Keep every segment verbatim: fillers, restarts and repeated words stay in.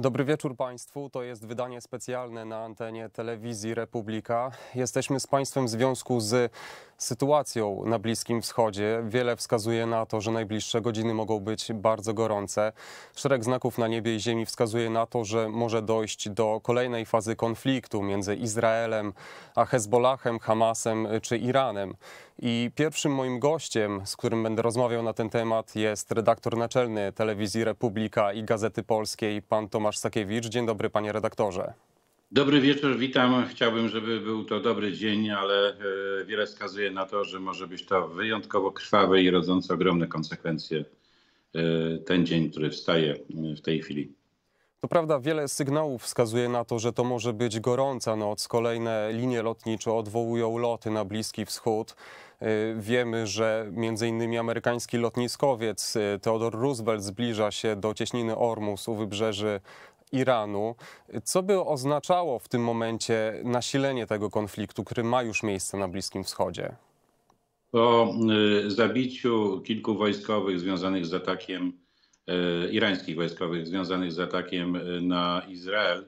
Dobry wieczór Państwu. To jest wydanie specjalne na antenie telewizji Republika. Jesteśmy z Państwem w związku z sytuacją na Bliskim Wschodzie. Wiele wskazuje na to, że najbliższe godziny mogą być bardzo gorące. Szereg znaków na niebie i ziemi wskazuje na to, że może dojść do kolejnej fazy konfliktu między Izraelem a Hezbollahem, Hamasem czy Iranem. I pierwszym moim gościem, z którym będę rozmawiał na ten temat, jest redaktor naczelny telewizji Republika i Gazety Polskiej, pan Tomasz Sakiewicz. Dzień dobry, panie redaktorze. Dobry wieczór, witam. Chciałbym, żeby był to dobry dzień, ale wiele wskazuje na to, że może być to wyjątkowo krwawe i rodzące ogromne konsekwencje ten dzień, który wstaje w tej chwili. To prawda, wiele sygnałów wskazuje na to, że to może być gorąca noc. Kolejne linie lotnicze odwołują loty na Bliski Wschód. Wiemy, że między innymi amerykański lotniskowiec Theodore Roosevelt zbliża się do cieśniny Ormus u wybrzeży Iranu. Co by oznaczało w tym momencie nasilenie tego konfliktu, który ma już miejsce na Bliskim Wschodzie? Po zabiciu kilku wojskowych związanych z atakiem, irańskich wojskowych związanych z atakiem na Izrael,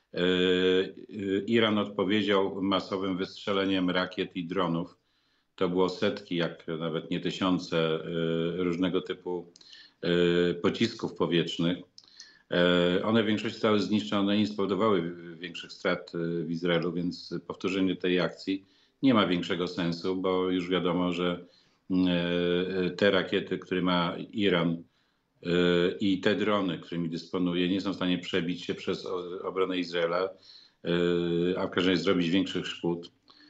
Iran odpowiedział masowym wystrzeleniem rakiet i dronów. To było setki, jak nawet nie tysiące różnego typu pocisków powietrznych. One w większości zostały zniszczone i nie spowodowały większych strat w Izraelu, więc powtórzenie tej akcji nie ma większego sensu, bo już wiadomo, że te rakiety, które ma Iran i te drony, którymi dysponuje, nie są w stanie przebić się przez obronę Izraela, a w każdym razie zrobić większych szkód.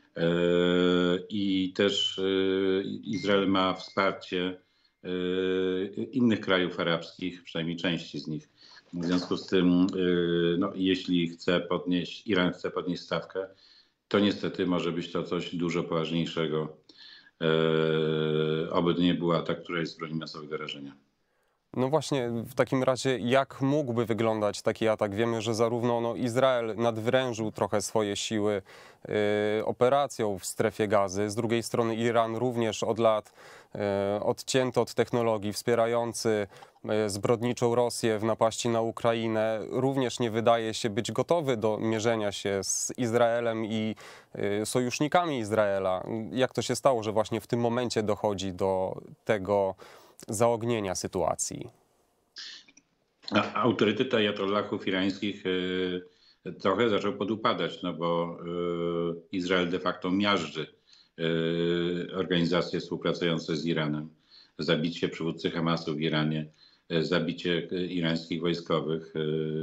I też Izrael ma wsparcie innych krajów arabskich, przynajmniej części z nich. W związku z tym, no, jeśli chce podnieść, Iran chce podnieść stawkę, to niestety może być to coś dużo poważniejszego. Oby to nie był atak, który jest z broni masowego rażenia. No właśnie, w takim razie jak mógłby wyglądać taki atak? Wiemy, że zarówno no, Izrael nadwyrężył trochę swoje siły y, operacją w strefie Gazy, z drugiej strony Iran również od lat y, odcięty od technologii, wspierający y, zbrodniczą Rosję w napaści na Ukrainę, również nie wydaje się być gotowy do mierzenia się z Izraelem i y, sojusznikami Izraela. Jak to się stało, że właśnie w tym momencie dochodzi do tego zaognienia sytuacji? Autorytet ajatollahów irańskich trochę zaczął podupadać, no bo Izrael de facto miażdży organizacje współpracujące z Iranem. Zabicie przywódcy Hamasu w Iranie, zabicie irańskich wojskowych,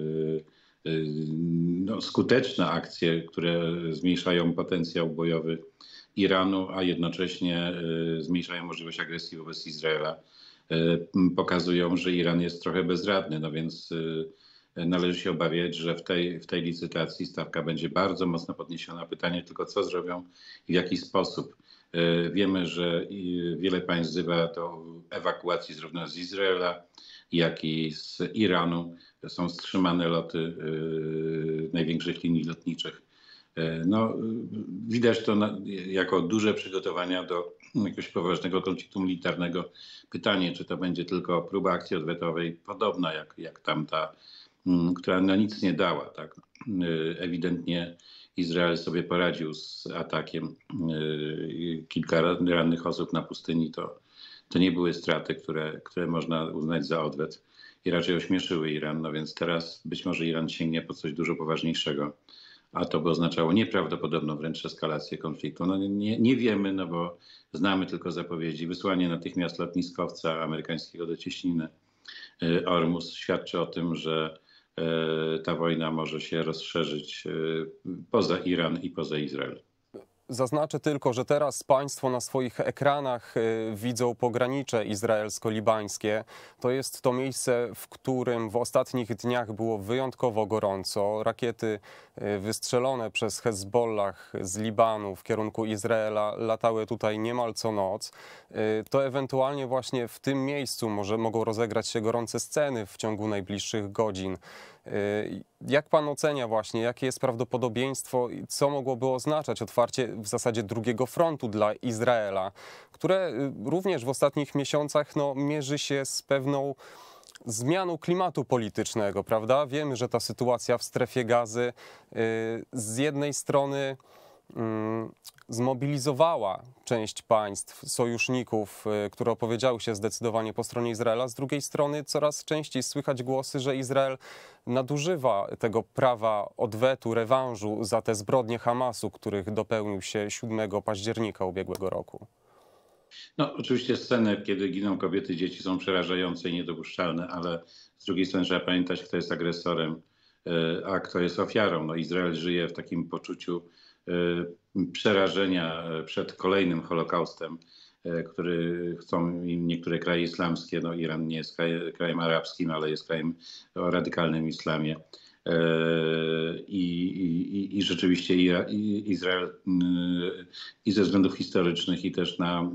no, skuteczne akcje, które zmniejszają potencjał bojowy Iranu, a jednocześnie zmniejszają możliwość agresji wobec Izraela, pokazują, że Iran jest trochę bezradny, no więc należy się obawiać, że w tej, w tej licytacji stawka będzie bardzo mocno podniesiona. Pytanie tylko, co zrobią i w jaki sposób. Wiemy, że wiele państw wzywa do ewakuacji zarówno z Izraela, jak i z Iranu. Są wstrzymane loty największych linii lotniczych. No, widać to na, jako duże przygotowania do jakiegoś poważnego konfliktu militarnego. Pytanie, czy to będzie tylko próba akcji odwetowej, podobna jak, jak tamta, która na nic nie dała. Tak? Ewidentnie Izrael sobie poradził z atakiem. Kilka rannych osób na pustyni to, to nie były straty, które, które można uznać za odwet i raczej ośmieszyły Iran. No więc teraz być może Iran sięgnie po coś dużo poważniejszego. A to by oznaczało nieprawdopodobną wręcz eskalację konfliktu. No nie, nie wiemy, no bo znamy tylko zapowiedzi. Wysłanie natychmiast lotniskowca amerykańskiego do cieśniny Ormus świadczy o tym, że ta wojna może się rozszerzyć poza Iran i poza Izrael. Zaznaczę tylko, że teraz państwo na swoich ekranach widzą pogranicze izraelsko-libańskie. To jest to miejsce, w którym w ostatnich dniach było wyjątkowo gorąco. Rakiety wystrzelone przez Hezbollah z Libanu w kierunku Izraela latały tutaj niemal co noc. To ewentualnie właśnie w tym miejscu może mogą rozegrać się gorące sceny w ciągu najbliższych godzin. Jak pan ocenia właśnie, jakie jest prawdopodobieństwo i co mogłoby oznaczać otwarcie w zasadzie drugiego frontu dla Izraela, które również w ostatnich miesiącach no, mierzy się z pewną zmianą klimatu politycznego, prawda? Wiemy, że ta sytuacja w strefie Gazy y, z jednej strony mm, zmobilizowała część państw, sojuszników, y, które opowiedziały się zdecydowanie po stronie Izraela. Z drugiej strony coraz częściej słychać głosy, że Izrael nadużywa tego prawa odwetu, rewanżu za te zbrodnie Hamasu, których dopełnił się siódmego października ubiegłego roku. No, oczywiście sceny, kiedy giną kobiety, dzieci są przerażające i niedopuszczalne, ale z drugiej strony trzeba pamiętać, kto jest agresorem, a kto jest ofiarą. No, Izrael żyje w takim poczuciu przerażenia przed kolejnym Holokaustem, który chcą im niektóre kraje islamskie. No, Iran nie jest kraj, krajem arabskim, ale jest krajem o radykalnym islamie. I, i, i rzeczywiście Izrael i ze względów historycznych, i też na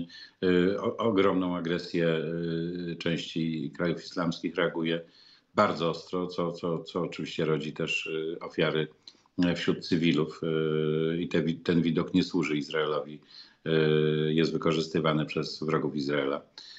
ogromną agresję części krajów islamskich reaguje bardzo ostro, co, co, co oczywiście rodzi też ofiary wśród cywilów. I te, ten widok nie służy Izraelowi, jest wykorzystywany przez wrogów Izraela.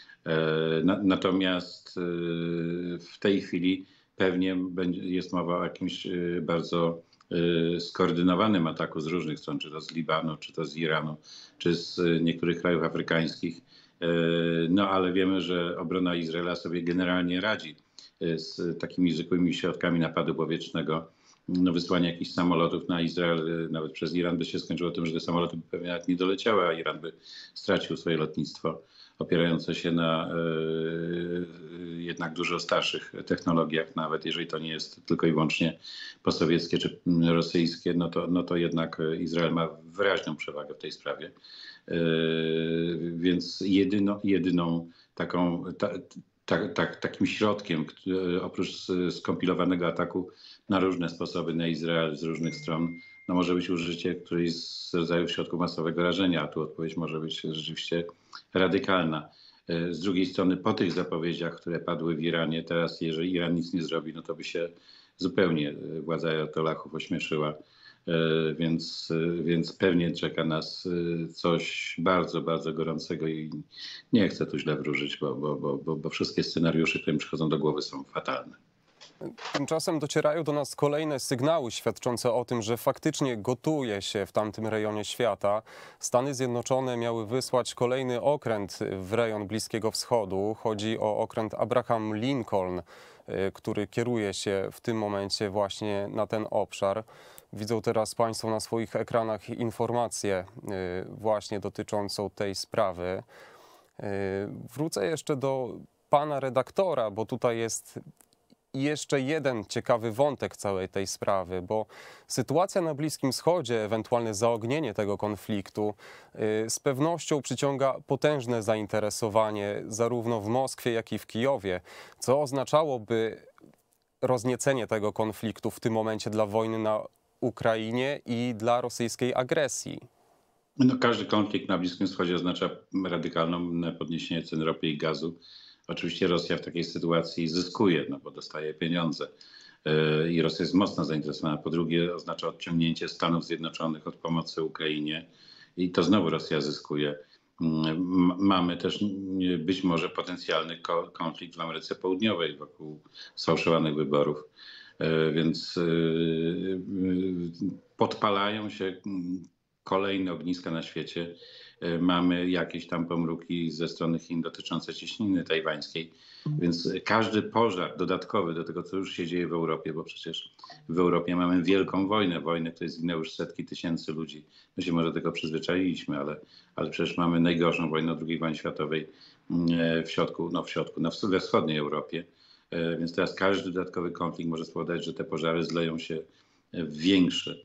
Natomiast w tej chwili pewnie jest mowa o jakimś bardzo skoordynowanym ataku z różnych stron, czy to z Libanu, czy to z Iranu, czy z niektórych krajów afrykańskich. No ale wiemy, że obrona Izraela sobie generalnie radzi z takimi zwykłymi środkami napadu powietrznego. No, wysłanie jakichś samolotów na Izrael, nawet przez Iran, by się skończyło tym, że te samoloty by pewnie nawet nie doleciały, a Iran by stracił swoje lotnictwo opierające się na y, jednak dużo starszych technologiach, nawet jeżeli to nie jest tylko i wyłącznie posowieckie czy rosyjskie, no to, no to jednak Izrael ma wyraźną przewagę w tej sprawie. Y, więc jedyno, jedyną taką, ta, ta, ta, takim środkiem, który, oprócz skompilowanego ataku na różne sposoby na Izrael z różnych stron, no może być użycie którejś z rodzajów środków masowego rażenia, a tu odpowiedź może być rzeczywiście radykalna. Z drugiej strony po tych zapowiedziach, które padły w Iranie, teraz jeżeli Iran nic nie zrobi, no to by się zupełnie władza ajatollahów ośmieszyła, więc, więc pewnie czeka nas coś bardzo, bardzo gorącego i nie chcę tu źle wróżyć, bo, bo, bo, bo wszystkie scenariusze, które mi przychodzą do głowy, są fatalne. Tymczasem docierają do nas kolejne sygnały świadczące o tym, że faktycznie gotuje się w tamtym rejonie świata. Stany Zjednoczone miały wysłać kolejny okręt w rejon Bliskiego Wschodu. Chodzi o okręt Abraham Lincoln, który kieruje się w tym momencie właśnie na ten obszar. Widzą teraz Państwo na swoich ekranach informację właśnie dotyczącą tej sprawy. Wrócę jeszcze do pana redaktora, bo tutaj jest i jeszcze jeden ciekawy wątek całej tej sprawy, bo sytuacja na Bliskim Wschodzie, ewentualne zaognienie tego konfliktu z pewnością przyciąga potężne zainteresowanie zarówno w Moskwie, jak i w Kijowie, co oznaczałoby rozniecenie tego konfliktu w tym momencie dla wojny na Ukrainie i dla rosyjskiej agresji. No, każdy konflikt na Bliskim Wschodzie oznacza radykalne podniesienie cen ropy i gazu. Oczywiście Rosja w takiej sytuacji zyskuje, no bo dostaje pieniądze i Rosja jest mocno zainteresowana. Po drugie, oznacza odciągnięcie Stanów Zjednoczonych od pomocy Ukrainie i to znowu Rosja zyskuje. Mamy też być może potencjalny konflikt w Ameryce Południowej wokół sfałszowanych wyborów, więc podpalają się kolejne ogniska na świecie. Mamy jakieś tam pomruki ze strony Chin dotyczące cieśniny tajwańskiej, więc każdy pożar dodatkowy do tego, co już się dzieje w Europie, bo przecież w Europie mamy wielką wojnę, wojnę, w której zginęło już setki tysięcy ludzi. My się może do tego przyzwyczailiśmy, ale, ale przecież mamy najgorszą wojnę od drugiej wojny światowej w środku, no w środku, no we wschodniej Europie. Więc teraz każdy dodatkowy konflikt może spowodować, że te pożary zleją się w większe.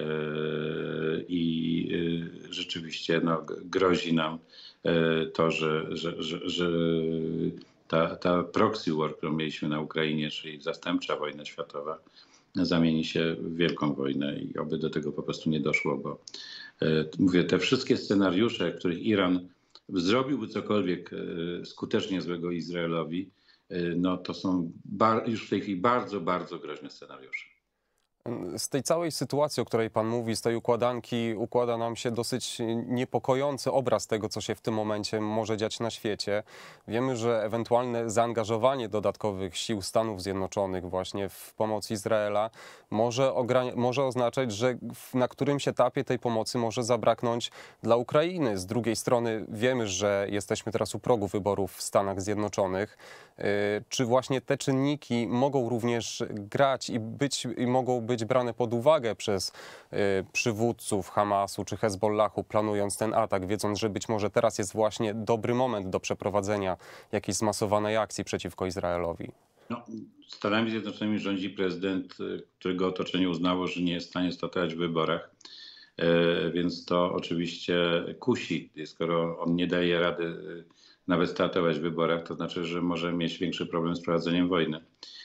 I rzeczywiście no, grozi nam to, że, że, że, że ta, ta proxy war, którą mieliśmy na Ukrainie, czyli zastępcza wojna światowa, zamieni się w wielką wojnę i oby do tego po prostu nie doszło, bo mówię, te wszystkie scenariusze, w których Iran zrobiłby cokolwiek skutecznie złego Izraelowi, no to są już w tej chwili bardzo, bardzo groźne scenariusze. Z tej całej sytuacji, o której pan mówi, z tej układanki, układa nam się dosyć niepokojący obraz tego, co się w tym momencie może dziać na świecie. Wiemy, że ewentualne zaangażowanie dodatkowych sił Stanów Zjednoczonych właśnie w pomoc Izraela może, może oznaczać, że na którymś etapie tej pomocy może zabraknąć dla Ukrainy. Z drugiej strony wiemy, że jesteśmy teraz u progu wyborów w Stanach Zjednoczonych. Czy właśnie te czynniki mogą również grać i być i mogą być brane pod uwagę przez y, przywódców Hamasu czy Hezbollahu, planując ten atak, wiedząc, że być może teraz jest właśnie dobry moment do przeprowadzenia jakiejś zmasowanej akcji przeciwko Izraelowi? No, Stanami Zjednoczonymi rządzi prezydent, którego otoczenie uznało, że nie jest w stanie startować w wyborach, e, więc to oczywiście kusi. Skoro on nie daje rady nawet startować w wyborach, to znaczy, że może mieć większy problem z prowadzeniem wojny.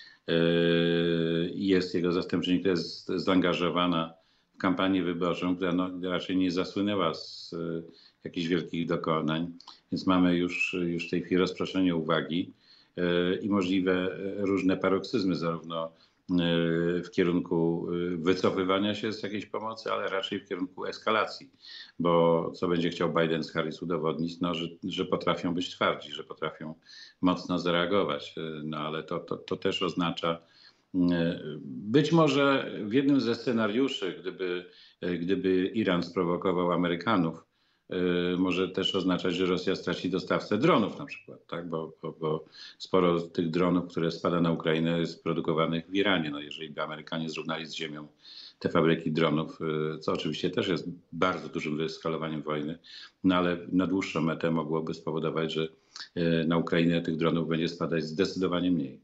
Jest jego zastępczyni, która jest zaangażowana w kampanię wyborczą, która no raczej nie zasłynęła z jakichś wielkich dokonań. Więc mamy już, już w tej chwili rozproszenie uwagi i możliwe różne paroksyzmy, zarówno w kierunku wycofywania się z jakiejś pomocy, ale raczej w kierunku eskalacji. Bo co będzie chciał Biden z Harris udowodnić, no, że, że potrafią być twardzi, że potrafią mocno zareagować. No ale to, to, to też oznacza, być może w jednym ze scenariuszy, gdyby, gdyby Iran sprowokował Amerykanów, może też oznaczać, że Rosja straci dostawcę dronów na przykład, tak? bo, bo, bo sporo tych dronów, które spada na Ukrainę, jest produkowanych w Iranie. No jeżeli by Amerykanie zrównali z ziemią te fabryki dronów, co oczywiście też jest bardzo dużym wyeskalowaniem wojny, no ale na dłuższą metę mogłoby spowodować, że na Ukrainę tych dronów będzie spadać zdecydowanie mniej.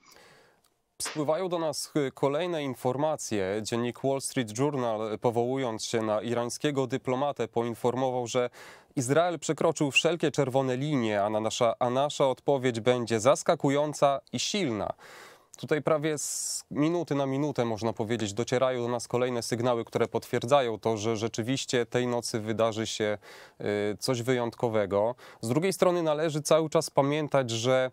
Spływają do nas kolejne informacje. Dziennik Wall Street Journal, powołując się na irańskiego dyplomatę, poinformował, że Izrael przekroczył wszelkie czerwone linie, a nasza, a nasza odpowiedź będzie zaskakująca i silna. Tutaj prawie z minuty na minutę, można powiedzieć, docierają do nas kolejne sygnały, które potwierdzają to, że rzeczywiście tej nocy wydarzy się coś wyjątkowego. Z drugiej strony należy cały czas pamiętać, że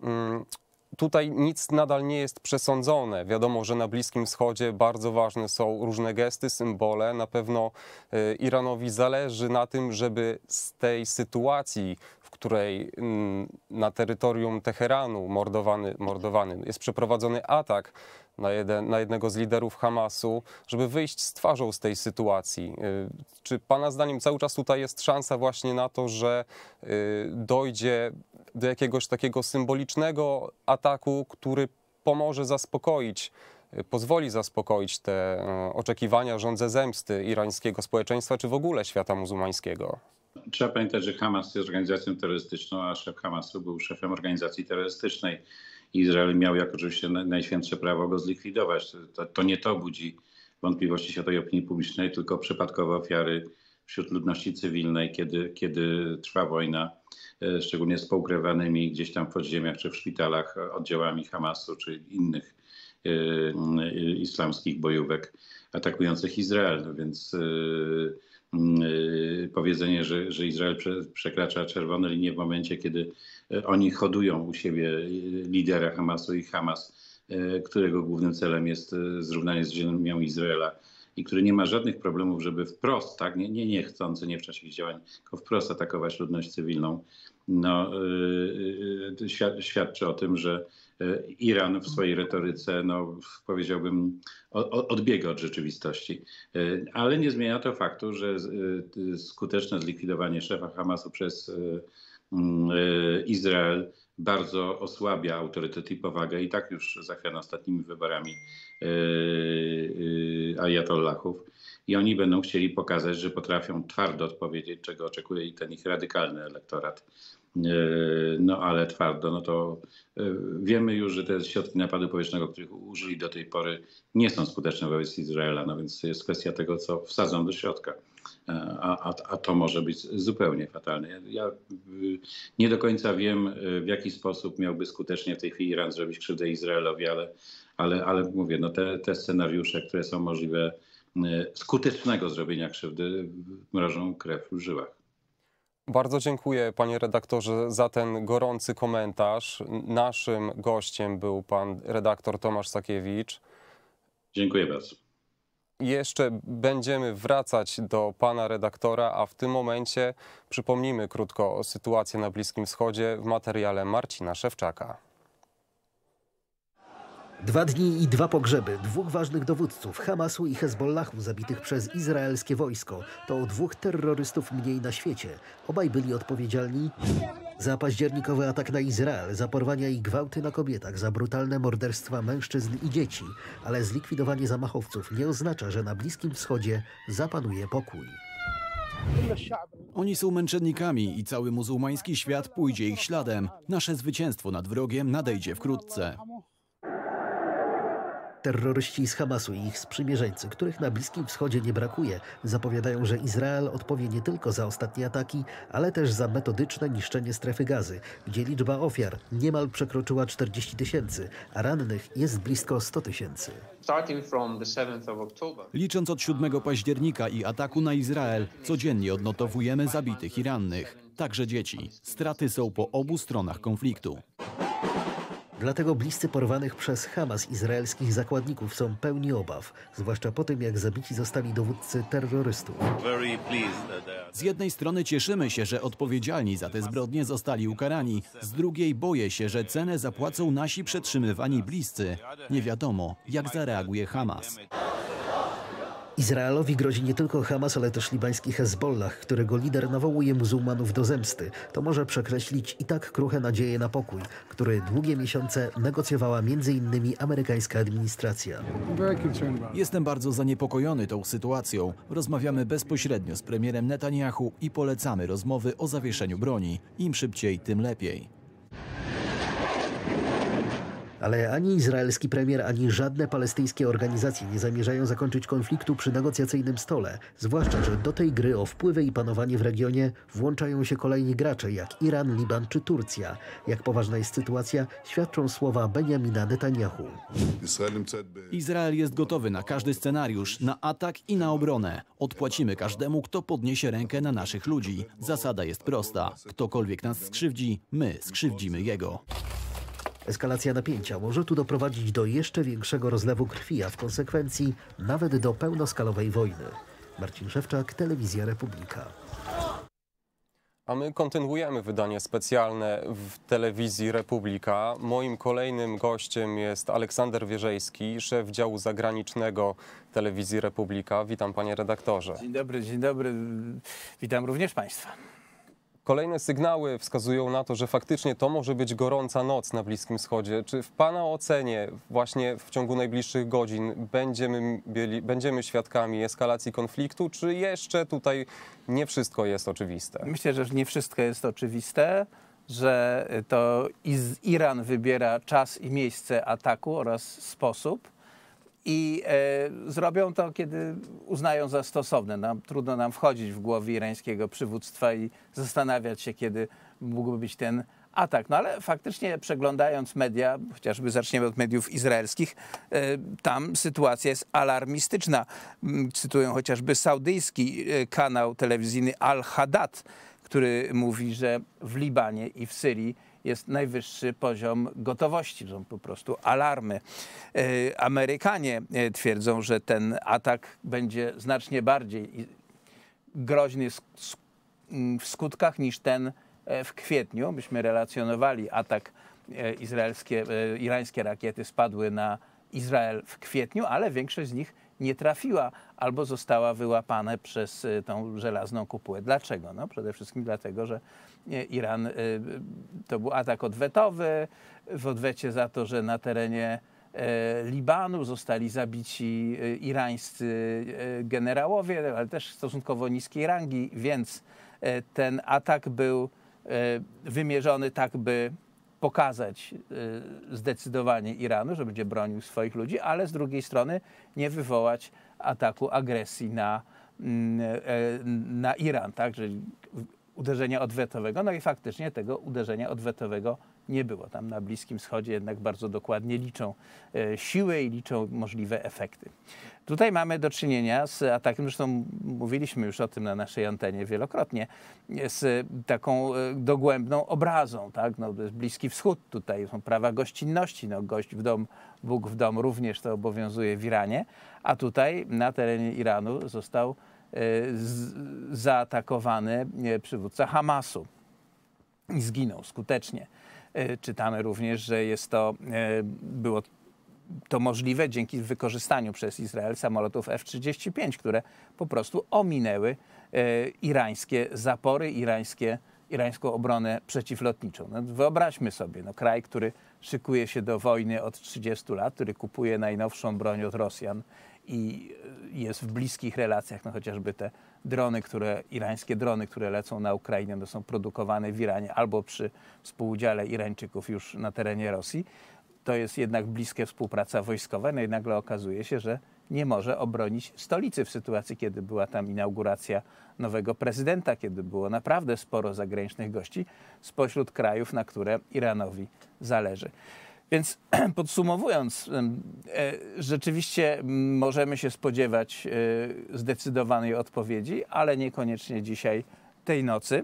tutaj nic nadal nie jest przesądzone. Wiadomo, że na Bliskim Wschodzie bardzo ważne są różne gesty, symbole. Na pewno Iranowi zależy na tym, żeby z tej sytuacji, w której na terytorium Teheranu mordowany, mordowany jest przeprowadzony atak na, jeden, na jednego z liderów Hamasu, żeby wyjść z twarzą z tej sytuacji. Czy pana zdaniem cały czas tutaj jest szansa właśnie na to, że dojdzie do jakiegoś takiego symbolicznego ataku, który pomoże zaspokoić, pozwoli zaspokoić te oczekiwania, żądze zemsty irańskiego społeczeństwa, czy w ogóle świata muzułmańskiego? Trzeba pamiętać, że Hamas jest organizacją terrorystyczną, a szef Hamasu był szefem organizacji terrorystycznej. Izrael miał jak oczywiście najświętsze prawo go zlikwidować. To, to nie to budzi wątpliwości światowej opinii publicznej, tylko przypadkowe ofiary wśród ludności cywilnej, kiedy, kiedy trwa wojna, szczególnie z poukrywanymi gdzieś tam w podziemiach czy w szpitalach oddziałami Hamasu czy innych y, y, islamskich bojówek atakujących Izrael. No więc y, y, powiedzenie, że, że Izrael prze, przekracza czerwone linie w momencie, kiedy oni hodują u siebie lidera Hamasu i Hamas, którego głównym celem jest zrównanie z ziemią Izraela i który nie ma żadnych problemów, żeby wprost, tak, nie, nie, nie chcący, nie w czasie ich działań, tylko wprost atakować ludność cywilną, no, yy, yy, świadczy o tym, że Iran w swojej retoryce, no, powiedziałbym, odbiega od rzeczywistości. Ale nie zmienia to faktu, że skuteczne zlikwidowanie szefa Hamasu przez Izrael bardzo osłabia autorytet i powagę i tak już zachwiana ostatnimi wyborami ajatollahów. I oni będą chcieli pokazać, że potrafią twardo odpowiedzieć, czego oczekuje i ten ich radykalny elektorat. No ale twardo, no to wiemy już, że te środki napadu powietrznego, których użyli do tej pory, nie są skuteczne wobec Izraela, no więc jest kwestia tego, co wsadzą do środka. A, a, a to może być zupełnie fatalne. Ja, ja nie do końca wiem, w jaki sposób miałby skutecznie w tej chwili Iran zrobić krzywdę Izraelowi, ale, ale, ale mówię, no te, te scenariusze, które są możliwe skutecznego zrobienia krzywdy, mrożą krew w żyłach. Bardzo dziękuję, panie redaktorze, za ten gorący komentarz. Naszym gościem był pan redaktor Tomasz Sakiewicz. Dziękuję bardzo. Jeszcze będziemy wracać do pana redaktora, a w tym momencie przypomnijmy krótko sytuację na Bliskim Wschodzie w materiale Marcina Szewczaka. Dwa dni i dwa pogrzeby dwóch ważnych dowódców Hamasu i Hezbollahu zabitych przez izraelskie wojsko. To o dwóch terrorystów mniej na świecie. Obaj byli odpowiedzialni za październikowy atak na Izrael, za porwania i gwałty na kobietach, za brutalne morderstwa mężczyzn i dzieci. Ale zlikwidowanie zamachowców nie oznacza, że na Bliskim Wschodzie zapanuje pokój. Oni są męczennikami i cały muzułmański świat pójdzie ich śladem. Nasze zwycięstwo nad wrogiem nadejdzie wkrótce. Terroryści z Hamasu i ich sprzymierzeńcy, których na Bliskim Wschodzie nie brakuje, zapowiadają, że Izrael odpowie nie tylko za ostatnie ataki, ale też za metodyczne niszczenie strefy Gazy, gdzie liczba ofiar niemal przekroczyła czterdzieści tysięcy, a rannych jest blisko sto tysięcy. Licząc od siódmego października i ataku na Izrael, codziennie odnotowujemy zabitych i rannych, także dzieci. Straty są po obu stronach konfliktu. Dlatego bliscy porwanych przez Hamas izraelskich zakładników są pełni obaw, zwłaszcza po tym, jak zabici zostali dowódcy terrorystów. Z jednej strony cieszymy się, że odpowiedzialni za te zbrodnie zostali ukarani, z drugiej boję się, że cenę zapłacą nasi przetrzymywani bliscy. Nie wiadomo, jak zareaguje Hamas. Izraelowi grozi nie tylko Hamas, ale też libański Hezbollah, którego lider nawołuje muzułmanów do zemsty. To może przekreślić i tak kruche nadzieje na pokój, który długie miesiące negocjowała między innymi amerykańska administracja. Jestem bardzo zaniepokojony tą sytuacją. Rozmawiamy bezpośrednio z premierem Netanyahu i polecamy rozmowy o zawieszeniu broni. Im szybciej, tym lepiej. Ale ani izraelski premier, ani żadne palestyńskie organizacje nie zamierzają zakończyć konfliktu przy negocjacyjnym stole. Zwłaszcza, że do tej gry o wpływy i panowanie w regionie włączają się kolejni gracze, jak Iran, Liban czy Turcja. Jak poważna jest sytuacja, świadczą słowa Benjamina Netanyahu. Izrael jest gotowy na każdy scenariusz, na atak i na obronę. Odpłacimy każdemu, kto podniesie rękę na naszych ludzi. Zasada jest prosta. Ktokolwiek nas skrzywdzi, my skrzywdzimy jego. Eskalacja napięcia może tu doprowadzić do jeszcze większego rozlewu krwi, a w konsekwencji nawet do pełnoskalowej wojny. Marcin Szewczak, Telewizja Republika. A my kontynuujemy wydanie specjalne w Telewizji Republika. Moim kolejnym gościem jest Aleksander Wierzejski, szef działu zagranicznego Telewizji Republika. Witam, panie redaktorze. Dzień dobry, dzień dobry. Witam również państwa. Kolejne sygnały wskazują na to, że faktycznie to może być gorąca noc na Bliskim Wschodzie. Czy w pana ocenie właśnie w ciągu najbliższych godzin będziemy, byli, będziemy świadkami eskalacji konfliktu, czy jeszcze tutaj nie wszystko jest oczywiste? Myślę, że nie wszystko jest oczywiste, że to Iran wybiera czas i miejsce ataku oraz sposób. I e, zrobią to, kiedy uznają za stosowne. Nam, trudno nam wchodzić w głowę irańskiego przywództwa i zastanawiać się, kiedy mógłby być ten atak. No ale faktycznie przeglądając media, chociażby zaczniemy od mediów izraelskich, e, tam sytuacja jest alarmistyczna. Cytuję chociażby saudyjski kanał telewizyjny Al-Haddad, który mówi, że w Libanie i w Syrii jest najwyższy poziom gotowości, są po prostu alarmy. Amerykanie twierdzą, że ten atak będzie znacznie bardziej groźny w skutkach niż ten w kwietniu. Myśmy relacjonowali atak izraelskie, irańskie rakiety spadły na Izrael w kwietniu, ale większość z nich nie trafiła albo została wyłapane przez tą żelazną kopułę. Dlaczego? No, przede wszystkim dlatego, że Iran to był atak odwetowy, w odwecie za to, że na terenie Libanu zostali zabici irańscy generałowie, ale też stosunkowo niskiej rangi, więc ten atak był wymierzony tak, by pokazać zdecydowanie Iranu, że będzie bronił swoich ludzi, ale z drugiej strony nie wywołać ataku agresji na, na Iran. Tak? Że uderzenia odwetowego. No i faktycznie tego uderzenia odwetowego nie było. Tam na Bliskim Wschodzie jednak bardzo dokładnie liczą e, siły i liczą możliwe efekty. Tutaj mamy do czynienia z atakiem, zresztą mówiliśmy już o tym na naszej antenie wielokrotnie, z taką e, dogłębną obrazą. Tak? No, to jest Bliski Wschód, tutaj są prawa gościnności. No, gość w dom, Bóg w dom również to obowiązuje w Iranie, a tutaj na terenie Iranu został Z, zaatakowany przywódca Hamasu i zginął skutecznie. Czytamy również, że jest to, było to możliwe dzięki wykorzystaniu przez Izrael samolotów F trzydzieści pięć, które po prostu ominęły irańskie zapory, irańskie, irańską obronę przeciwlotniczą. No, wyobraźmy sobie, no, kraj, który szykuje się do wojny od trzydziestu lat, który kupuje najnowszą broń od Rosjan i jest w bliskich relacjach, no chociażby te drony, które, irańskie drony, które lecą na Ukrainę, no są produkowane w Iranie albo przy współudziale Irańczyków już na terenie Rosji. To jest jednak bliskie współpraca wojskowa, no i nagle okazuje się, że nie może obronić stolicy w sytuacji, kiedy była tam inauguracja nowego prezydenta, kiedy było naprawdę sporo zagranicznych gości spośród krajów, na które Iranowi zależy. Więc podsumowując, rzeczywiście możemy się spodziewać zdecydowanej odpowiedzi, ale niekoniecznie dzisiaj, tej nocy.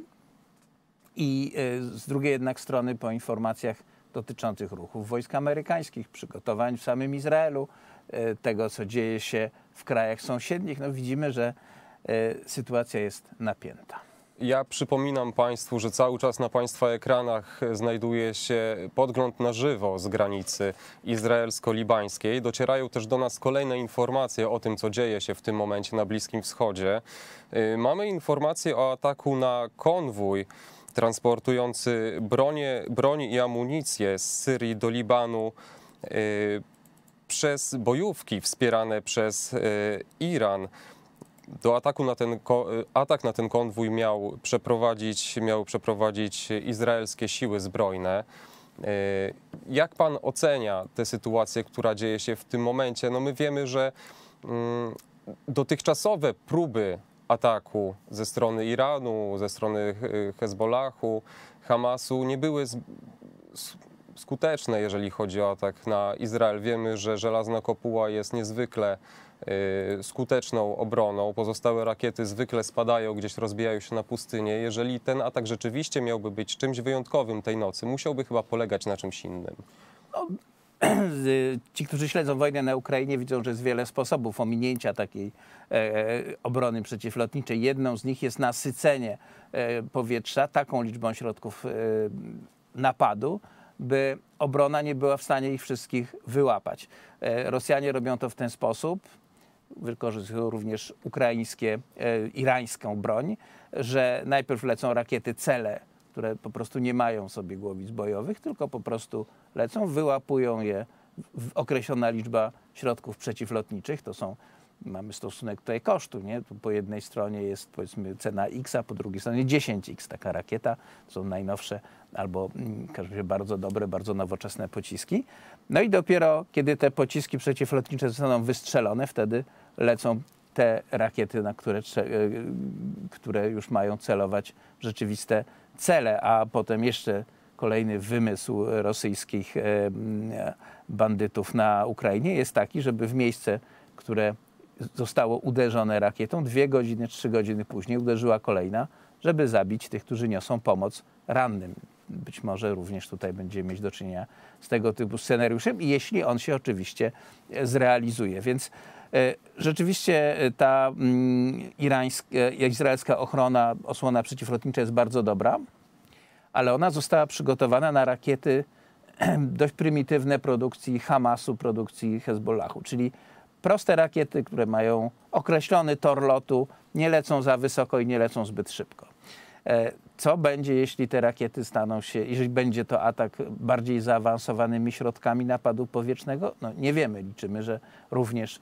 I z drugiej jednak strony po informacjach dotyczących ruchów wojsk amerykańskich, przygotowań w samym Izraelu, tego co dzieje się w krajach sąsiednich, no widzimy, że sytuacja jest napięta. Ja przypominam Państwu, że cały czas na Państwa ekranach znajduje się podgląd na żywo z granicy izraelsko-libańskiej. Docierają też do nas kolejne informacje o tym, co dzieje się w tym momencie na Bliskim Wschodzie. Mamy informacje o ataku na konwój transportujący bronię, broń i amunicję z Syrii do Libanu przez bojówki wspierane przez Iran. Do ataku na ten, atak na ten konwój miał przeprowadzić, miały przeprowadzić izraelskie siły zbrojne. Jak pan ocenia tę sytuację, która dzieje się w tym momencie? No my wiemy, że dotychczasowe próby ataku ze strony Iranu, ze strony Hezbollahu, Hamasu nie były skuteczne, jeżeli chodzi o atak na Izrael. Wiemy, że żelazna kopuła jest niezwykle skuteczną obroną. Pozostałe rakiety zwykle spadają, gdzieś rozbijają się na pustynię. Jeżeli ten atak rzeczywiście miałby być czymś wyjątkowym tej nocy, musiałby chyba polegać na czymś innym. No, ci, którzy śledzą wojnę na Ukrainie, widzą, że jest wiele sposobów ominięcia takiej e, obrony przeciwlotniczej. Jedną z nich jest nasycenie e, powietrza taką liczbą środków e, napadu, by obrona nie była w stanie ich wszystkich wyłapać. E, Rosjanie robią to w ten sposób, wykorzystują również ukraińskie, e, irańską broń, że najpierw lecą rakiety cele, które po prostu nie mają sobie głowic bojowych, tylko po prostu lecą, wyłapują je w określona liczba środków przeciwlotniczych. To są, mamy stosunek tutaj kosztu, nie? Tu po jednej stronie jest powiedzmy cena X, a po drugiej stronie dziesięć X. Taka rakieta, to są najnowsze albo w każdym razie bardzo dobre, bardzo nowoczesne pociski. No i dopiero kiedy te pociski przeciwlotnicze zostaną wystrzelone, wtedy lecą te rakiety, na które, które już mają celować w rzeczywiste cele, a potem jeszcze kolejny wymysł rosyjskich bandytów na Ukrainie jest taki, żeby w miejsce, które zostało uderzone rakietą, dwie godziny, trzy godziny później uderzyła kolejna, żeby zabić tych, którzy niosą pomoc rannym. Być może również tutaj będziemy mieć do czynienia z tego typu scenariuszem, i jeśli on się oczywiście zrealizuje. Więc rzeczywiście ta irańska, izraelska ochrona, osłona przeciwlotnicza jest bardzo dobra, ale ona została przygotowana na rakiety dość prymitywne produkcji Hamasu, produkcji Hezbollahu, czyli proste rakiety, które mają określony tor lotu, nie lecą za wysoko i nie lecą zbyt szybko. Co będzie, jeśli te rakiety staną się, jeżeli będzie to atak bardziej zaawansowanymi środkami napadu powietrznego? No nie wiemy, liczymy, że również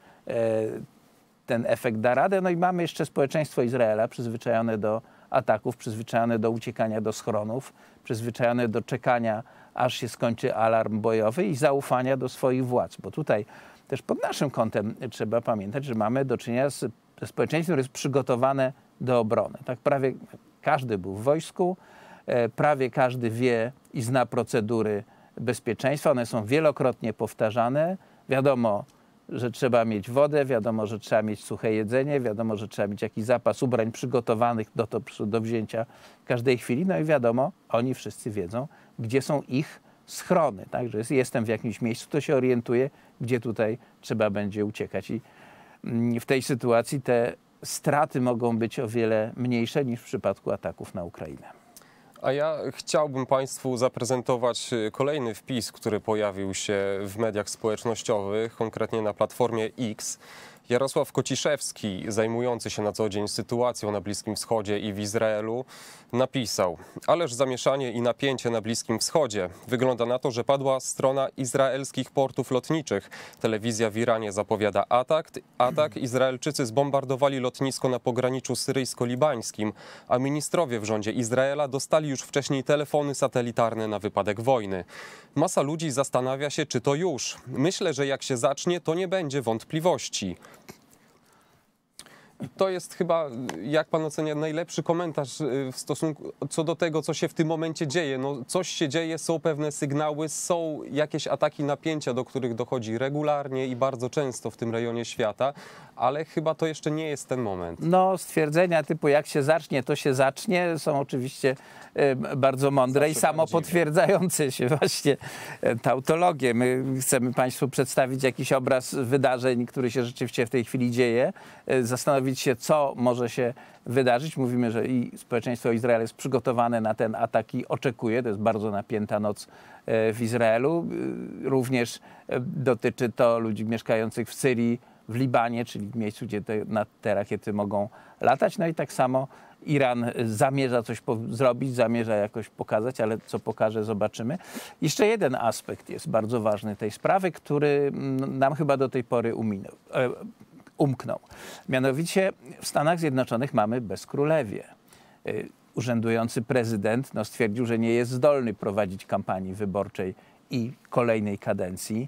ten efekt da radę. No i mamy jeszcze społeczeństwo Izraela przyzwyczajone do ataków, przyzwyczajone do uciekania do schronów, przyzwyczajone do czekania, aż się skończy alarm bojowy i zaufania do swoich władz. Bo tutaj też pod naszym kątem trzeba pamiętać, że mamy do czynienia z, ze społeczeństwem, które jest przygotowane do obrony. Tak prawie Każdy był w wojsku, prawie każdy wie i zna procedury bezpieczeństwa. One są wielokrotnie powtarzane. Wiadomo, że trzeba mieć wodę, wiadomo, że trzeba mieć suche jedzenie, wiadomo, że trzeba mieć jakiś zapas ubrań przygotowanych do, to, do wzięcia w każdej chwili. No i wiadomo, oni wszyscy wiedzą, gdzie są ich schrony. Tak? Że jestem w jakimś miejscu, to się orientuje, gdzie tutaj trzeba będzie uciekać. I w tej sytuacji te straty mogą być o wiele mniejsze niż w przypadku ataków na Ukrainę. A ja chciałbym Państwu zaprezentować kolejny wpis, który pojawił się w mediach społecznościowych, konkretnie na platformie X. Jarosław Kociszewski, zajmujący się na co dzień sytuacją na Bliskim Wschodzie i w Izraelu, napisał: ależ zamieszanie i napięcie na Bliskim Wschodzie. Wygląda na to, że padła strona izraelskich portów lotniczych. Telewizja w Iranie zapowiada atak. Atak. Izraelczycy zbombardowali lotnisko na pograniczu syryjsko-libańskim, a ministrowie w rządzie Izraela dostali już wcześniej telefony satelitarne na wypadek wojny. Masa ludzi zastanawia się, czy to już. Myślę, że jak się zacznie, to nie będzie wątpliwości. I to jest chyba, jak pan ocenia, najlepszy komentarz w stosunku co do tego, co się w tym momencie dzieje. No, coś się dzieje, są pewne sygnały, są jakieś ataki napięcia, do których dochodzi regularnie i bardzo często w tym rejonie świata, ale chyba to jeszcze nie jest ten moment. No, stwierdzenia typu jak się zacznie, to się zacznie są oczywiście y, bardzo mądre Zawsze i samo prawdziwe. Potwierdzające się właśnie tautologię. My chcemy Państwu przedstawić jakiś obraz wydarzeń, który się rzeczywiście w tej chwili dzieje, y, zastanowić się, co może się wydarzyć. Mówimy, że i społeczeństwo Izraela jest przygotowane na ten atak i oczekuje. To jest bardzo napięta noc w Izraelu. Również dotyczy to ludzi mieszkających w Syrii, w Libanie, czyli w miejscu, gdzie te, na te rakiety mogą latać. No i tak samo Iran zamierza coś zrobić, zamierza jakoś pokazać, ale co pokaże, zobaczymy. Jeszcze jeden aspekt jest bardzo ważny tej sprawy, który nam chyba do tej pory uminął. umknął. Mianowicie w Stanach Zjednoczonych mamy bezkrólewie. Urzędujący prezydent no, stwierdził, że nie jest zdolny prowadzić kampanii wyborczej i kolejnej kadencji.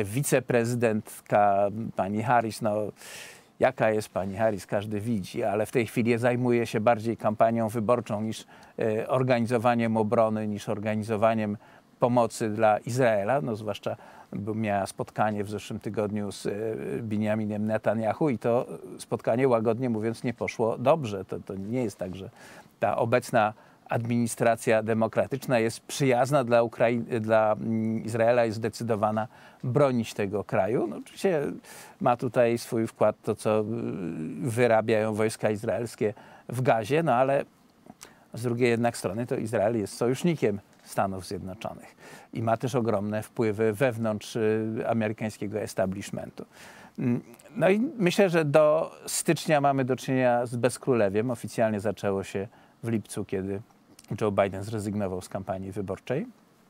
Wiceprezydentka pani Harris, no jaka jest pani Harris, każdy widzi, ale w tej chwili zajmuje się bardziej kampanią wyborczą niż organizowaniem obrony, niż organizowaniem pomocy dla Izraela, no zwłaszcza bo miała spotkanie w zeszłym tygodniu z Benjaminem Netanyahu i to spotkanie, łagodnie mówiąc, nie poszło dobrze. To, to nie jest tak, że ta obecna administracja demokratyczna jest przyjazna dla, Ukrainy, dla Izraela, jest zdecydowana bronić tego kraju. No, oczywiście ma tutaj swój wkład to, co wyrabiają wojska izraelskie w Gazie, no ale z drugiej jednak strony to Izrael jest sojusznikiem Stanów Zjednoczonych i ma też ogromne wpływy wewnątrz amerykańskiego establishmentu. No i myślę, że do stycznia mamy do czynienia z bezkrólewiem. Oficjalnie zaczęło się w lipcu, kiedy Joe Biden zrezygnował z kampanii wyborczej.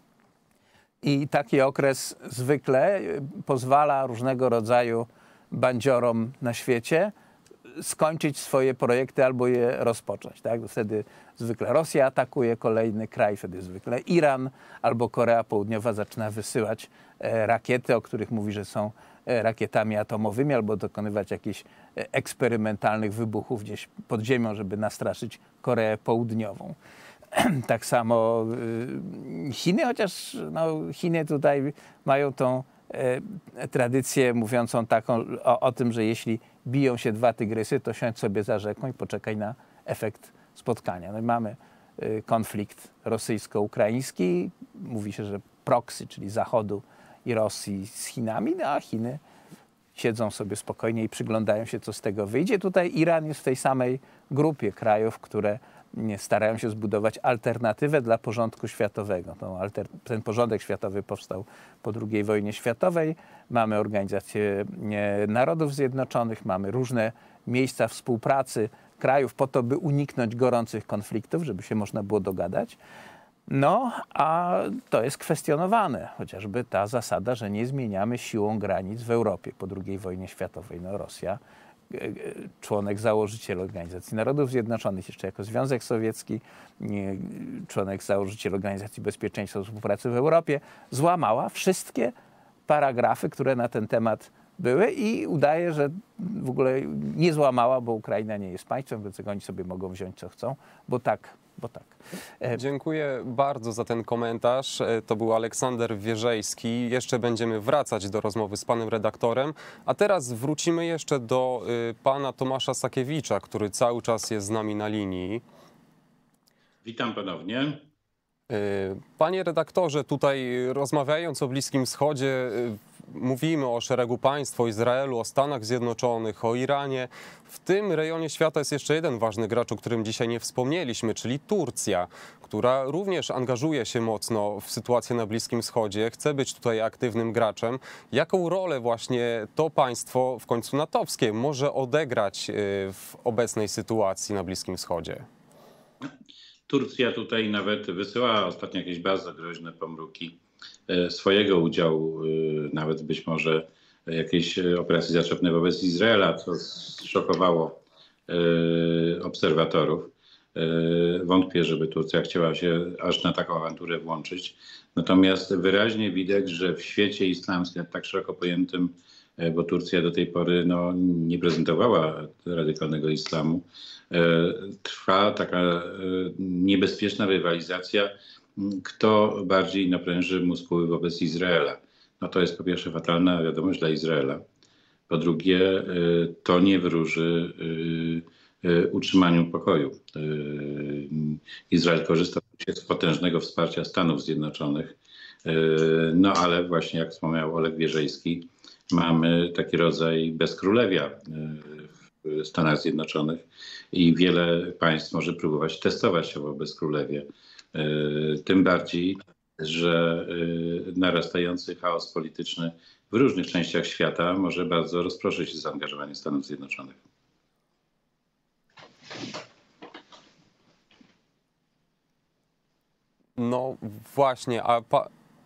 I taki okres zwykle pozwala różnego rodzaju bandziorom na świecie skończyć swoje projekty albo je rozpocząć. Tak? Wtedy zwykle Rosja atakuje kolejny kraj, wtedy zwykle Iran albo Korea Południowa zaczyna wysyłać rakiety, o których mówi, że są rakietami atomowymi, albo dokonywać jakichś eksperymentalnych wybuchów gdzieś pod ziemią, żeby nastraszyć Koreę Południową. Tak samo Chiny, chociaż no, Chiny tutaj mają tą e, tradycję mówiącą taką o, o tym, że jeśli biją się dwa tygrysy, to siądź sobie za rzeką i poczekaj na efekt spotkania. No i mamy e, konflikt rosyjsko-ukraiński. Mówi się, że proxy, czyli Zachodu i Rosji z Chinami, no a Chiny siedzą sobie spokojnie i przyglądają się, co z tego wyjdzie. Tutaj Iran jest w tej samej grupie krajów, które starają się zbudować alternatywę dla porządku światowego. Alter, ten porządek światowy powstał po drugiej wojnie światowej. Mamy Organizację Narodów Zjednoczonych, mamy różne miejsca współpracy krajów po to, by uniknąć gorących konfliktów, żeby się można było dogadać. No, a to jest kwestionowane, chociażby ta zasada, że nie zmieniamy siłą granic w Europie po drugiej wojnie światowej. No, Rosja, członek założyciel Organizacji Narodów Zjednoczonych, jeszcze jako Związek Sowiecki, członek założyciel Organizacji Bezpieczeństwa i Współpracy w Europie, złamała wszystkie paragrafy, które na ten temat były i udaje, że w ogóle nie złamała, bo Ukraina nie jest państwem, więc oni sobie mogą wziąć co chcą, bo tak, bo tak. Dziękuję bardzo za ten komentarz. To był Aleksander Wierzejski. Jeszcze będziemy wracać do rozmowy z panem redaktorem, a teraz wrócimy jeszcze do pana Tomasza Sakiewicza, który cały czas jest z nami na linii. Witam ponownie. Panie redaktorze, tutaj rozmawiając o Bliskim Wschodzie, mówimy o szeregu państw, o Izraelu, o Stanach Zjednoczonych, o Iranie. W tym rejonie świata jest jeszcze jeden ważny gracz, o którym dzisiaj nie wspomnieliśmy, czyli Turcja, która również angażuje się mocno w sytuację na Bliskim Wschodzie, chce być tutaj aktywnym graczem. Jaką rolę właśnie to państwo, w końcu natowskie, może odegrać w obecnej sytuacji na Bliskim Wschodzie? Turcja tutaj nawet wysyła ostatnio jakieś bardzo groźne pomruki swojego udziału, nawet być może jakiejś operacji zaczepnej wobec Izraela, co zszokowało obserwatorów. Wątpię, żeby Turcja chciała się aż na taką awanturę włączyć. Natomiast wyraźnie widać, że w świecie islamskim, tak szeroko pojętym, bo Turcja do tej pory no, nie prezentowała radykalnego islamu, trwa taka niebezpieczna rywalizacja, kto bardziej napręży muskuły wobec Izraela. No to jest po pierwsze fatalna wiadomość dla Izraela. Po drugie, to nie wróży utrzymaniu pokoju. Izrael korzysta z potężnego wsparcia Stanów Zjednoczonych. No ale właśnie jak wspomniał Oleg Wierzejski, mamy taki rodzaj bezkrólewia w Stanach Zjednoczonych i wiele państw może próbować testować się w bezkrólewie. Tym bardziej, że narastający chaos polityczny w różnych częściach świata może bardzo rozproszyć zaangażowanie Stanów Zjednoczonych. No właśnie, a pa...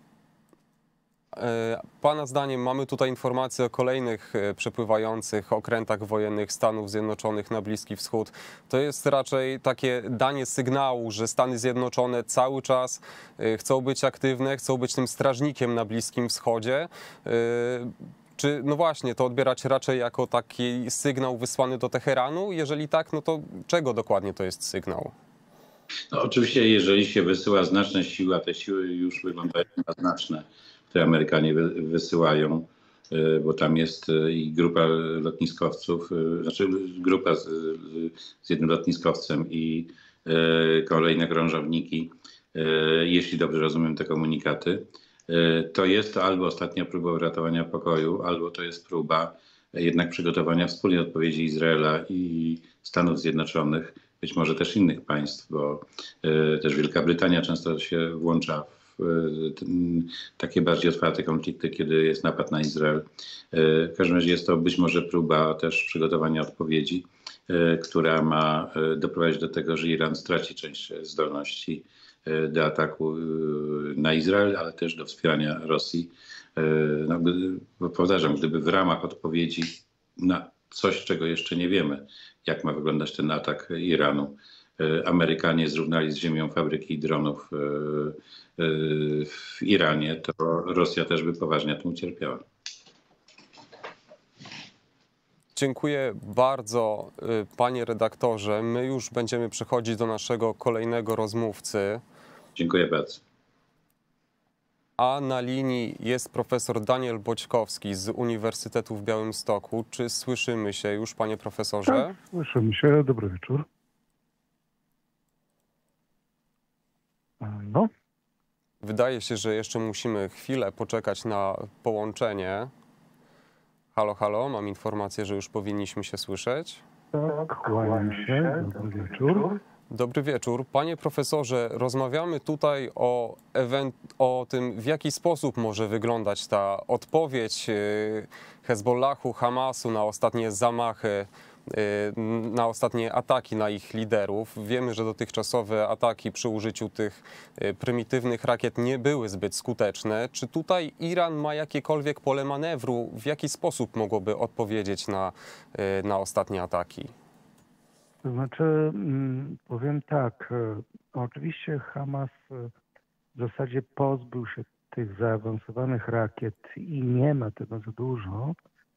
Pana zdaniem mamy tutaj informacje o kolejnych przepływających okrętach wojennych Stanów Zjednoczonych na Bliski Wschód. To jest raczej takie danie sygnału, że Stany Zjednoczone cały czas chcą być aktywne, chcą być tym strażnikiem na Bliskim Wschodzie. Czy, no właśnie, to odbierać raczej jako taki sygnał wysłany do Teheranu? Jeżeli tak, no to czego dokładnie to jest sygnał? No, oczywiście, jeżeli się wysyła znaczne siły, a te siły już wyglądają na znaczne, które Amerykanie wysyłają, bo tam jest i grupa lotniskowców, znaczy grupa z, z jednym lotniskowcem i kolejne krążowniki, jeśli dobrze rozumiem te komunikaty, to jest to albo ostatnia próba uratowania pokoju, albo to jest próba jednak przygotowania wspólnej odpowiedzi Izraela i Stanów Zjednoczonych, być może też innych państw, bo też Wielka Brytania często się włącza w takie bardziej otwarte konflikty, kiedy jest napad na Izrael. W każdym razie jest to być może próba też przygotowania odpowiedzi, która ma doprowadzić do tego, że Iran straci część zdolności do ataku na Izrael, ale też do wspierania Rosji. No, powtarzam, gdyby w ramach odpowiedzi na coś, czego jeszcze nie wiemy, jak ma wyglądać ten atak Iranu, Amerykanie zrównali z ziemią fabryki dronów w Iranie, to Rosja też by poważnie na tym ucierpiała. Dziękuję bardzo, panie redaktorze. My już będziemy przechodzić do naszego kolejnego rozmówcy. Dziękuję bardzo. A na linii jest profesor Daniel Boćkowski z Uniwersytetu w Białymstoku. Czy słyszymy się już, panie profesorze? Tak, słyszymy się. Dobry wieczór. No. Wydaje się, że jeszcze musimy chwilę poczekać na połączenie. Halo, halo, mam informację, że już powinniśmy się słyszeć. Tak, kłaniam się. Dobry wieczór. Dobry wieczór. Panie profesorze, rozmawiamy tutaj o, o tym, w jaki sposób może wyglądać ta odpowiedź Hezbollahu, Hamasu na ostatnie zamachy, na ostatnie ataki na ich liderów. Wiemy, że dotychczasowe ataki przy użyciu tych prymitywnych rakiet nie były zbyt skuteczne. Czy tutaj Iran ma jakiekolwiek pole manewru? W jaki sposób mogłoby odpowiedzieć na, na ostatnie ataki? To znaczy, powiem tak, oczywiście Hamas w zasadzie pozbył się tych zaawansowanych rakiet i nie ma tego za dużo,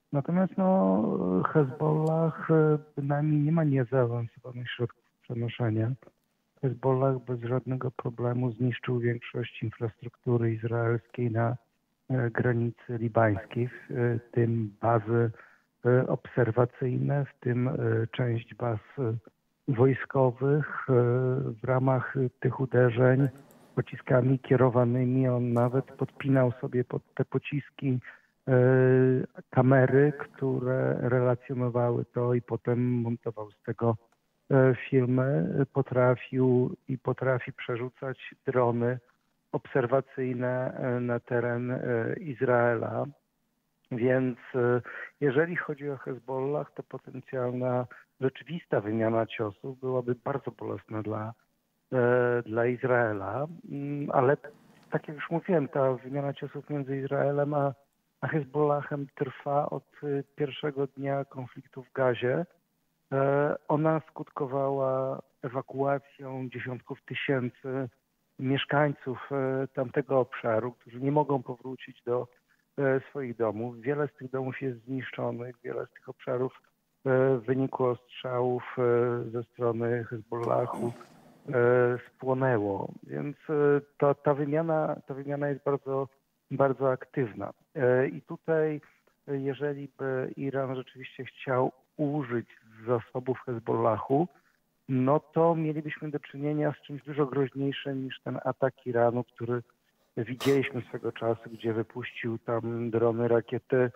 Natomiast no, Hezbollah e, bynajmniej nie ma niezaawansowanych środków przenoszenia. Hezbollah bez żadnego problemu zniszczył większość infrastruktury izraelskiej na e, granicy libańskiej, w e, tym bazy e, obserwacyjne, w tym e, część baz e, wojskowych. E, w ramach e, tych uderzeń pociskami kierowanymi on nawet podpinał sobie pod te pociski e, kamery, które relacjonowały to i potem montował z tego e, filmy. Potrafił i potrafi przerzucać drony obserwacyjne e, na teren e, Izraela. Więc e, jeżeli chodzi o Hezbollah, to potencjalna rzeczywista wymiana ciosów byłaby bardzo bolesna dla e, dla Izraela, Mm, ale tak jak już mówiłem, ta wymiana ciosów między Izraelem a, a Hezbollahem trwa od e, pierwszego dnia konfliktu w Gazie. E, Ona skutkowała ewakuacją dziesiątków tysięcy mieszkańców e, tamtego obszaru, którzy nie mogą powrócić do e, swoich domów. Wiele z tych domów jest zniszczonych, wiele z tych obszarów e, w wyniku ostrzałów e, ze strony Hezbollahu e, spłonęło, więc e, to, ta wymiana, ta wymiana jest bardzo, bardzo aktywna. E, I tutaj, e, jeżeli by Iran rzeczywiście chciał użyć zasobów Hezbollahu, no to mielibyśmy do czynienia z czymś dużo groźniejszym niż ten atak Iranu, który widzieliśmy swego czasu, gdzie wypuścił tam drony, rakiety e,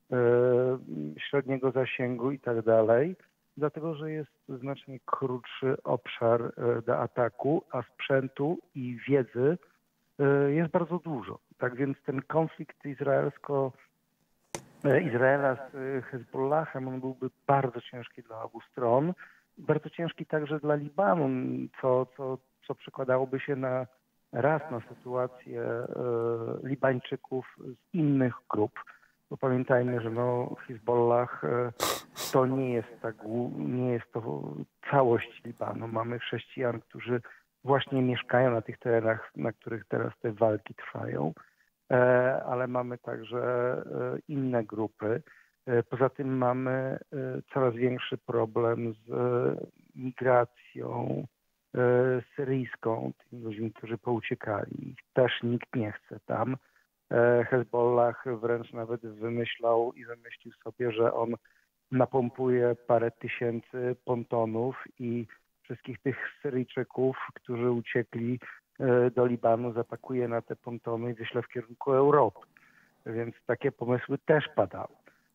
średniego zasięgu i tak dalej. Dlatego, że jest znacznie krótszy obszar e, do ataku, a sprzętu i wiedzy e, jest bardzo dużo. Tak więc ten konflikt izraelsko, e, Izraela z e, Hezbollahem, on byłby bardzo ciężki dla obu stron. Bardzo ciężki także dla Libanu, co, co, co przekładałoby się na raz na sytuację e, Libańczyków z innych grup. Bo pamiętajmy, że no, Hizbollah e, to nie jest tak, nie jest to całość Libanu. Mamy chrześcijan, którzy właśnie mieszkają na tych terenach, na których teraz te walki trwają, e, ale mamy także e, inne grupy. E, poza tym mamy e, coraz większy problem z e, migracją e, syryjską, tymi ludźmi, którzy pouciekali. Ich też nikt nie chce tam. Hezbollah wręcz nawet wymyślał i wymyślił sobie, że on napompuje parę tysięcy pontonów i wszystkich tych Syryjczyków, którzy uciekli do Libanu, zapakuje na te pontony i wyśle w kierunku Europy. Więc takie pomysły też padały.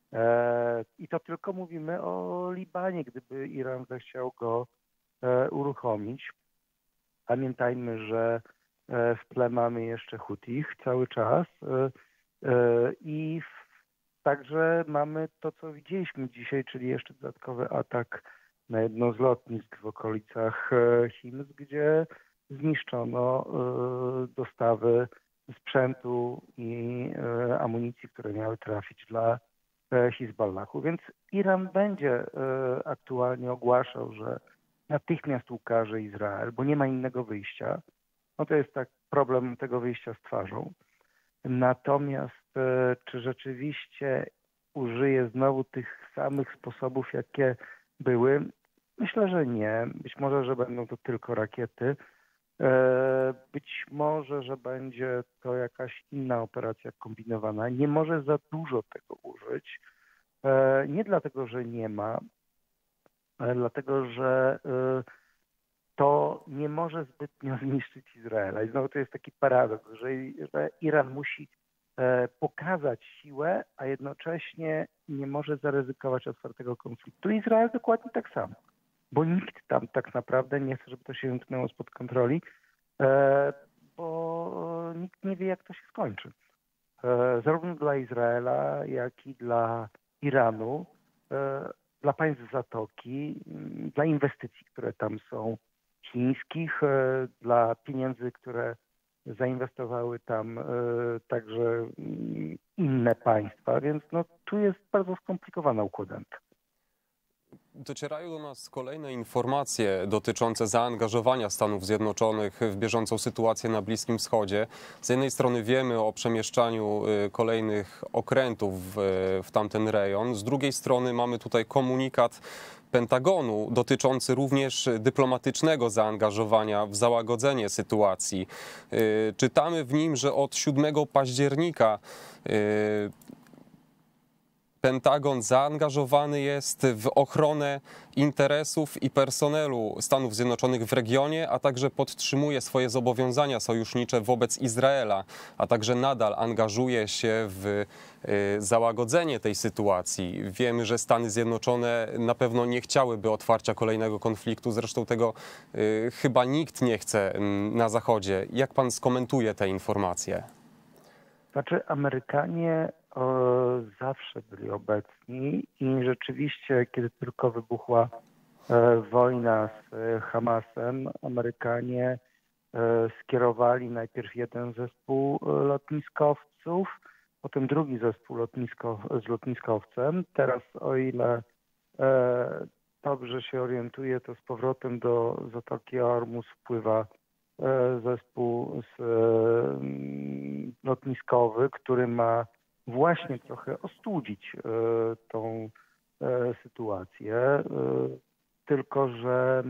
I to tylko mówimy o Libanie, gdyby Iran zechciał go uruchomić. Pamiętajmy, że w tle mamy jeszcze Hutich cały czas i także mamy to, co widzieliśmy dzisiaj, czyli jeszcze dodatkowy atak na jedno z lotnisk w okolicach Chin, gdzie zniszczono dostawy sprzętu i amunicji, które miały trafić dla Hizballahu. Więc Iran będzie aktualnie ogłaszał, że natychmiast ukarze Izrael, bo nie ma innego wyjścia. No to jest tak problem tego wyjścia z twarzą. Natomiast e, czy rzeczywiście użyje znowu tych samych sposobów, jakie były? Myślę, że nie. Być może, że będą to tylko rakiety. E, być może, że będzie to jakaś inna operacja kombinowana. Nie może za dużo tego użyć. E, nie dlatego, że nie ma, ale dlatego, że e, to nie może zbytnio zniszczyć Izraela. I znowu to jest taki paradoks, że, że Iran musi e, pokazać siłę, a jednocześnie nie może zaryzykować otwartego konfliktu. Izrael dokładnie tak samo, bo nikt tam tak naprawdę nie chce, żeby to się wymknęło spod kontroli, e, bo nikt nie wie, jak to się skończy. E, zarówno dla Izraela, jak i dla Iranu, e, dla państw Zatoki, dla inwestycji, które tam są, chińskich, dla pieniędzy, które zainwestowały tam także inne państwa, więc no, tu jest bardzo skomplikowana układanka. Docierają do nas kolejne informacje dotyczące zaangażowania Stanów Zjednoczonych w bieżącą sytuację na Bliskim Wschodzie. Z jednej strony wiemy o przemieszczaniu kolejnych okrętów w, w tamten rejon, z drugiej strony mamy tutaj komunikat Pentagonu dotyczący również dyplomatycznego zaangażowania w załagodzenie sytuacji. Czytamy w nim, że od siódmego października Pentagon zaangażowany jest w ochronę interesów i personelu Stanów Zjednoczonych w regionie, a także podtrzymuje swoje zobowiązania sojusznicze wobec Izraela, a także nadal angażuje się w załagodzenie tej sytuacji. Wiemy, że Stany Zjednoczone na pewno nie chciałyby otwarcia kolejnego konfliktu, zresztą tego chyba nikt nie chce na Zachodzie. Jak pan skomentuje te informacje? Znaczy, Amerykanie o, zawsze byli obecni i rzeczywiście, kiedy tylko wybuchła e, wojna z e, Hamasem, Amerykanie e, skierowali najpierw jeden zespół e, lotniskowców, potem drugi zespół lotnisko, z lotniskowcem. Teraz, o ile e, dobrze się orientuję, to z powrotem do Zatoki Ormus wpływa zespół z, lotniskowy, który ma właśnie trochę ostudzić tą sytuację, tylko że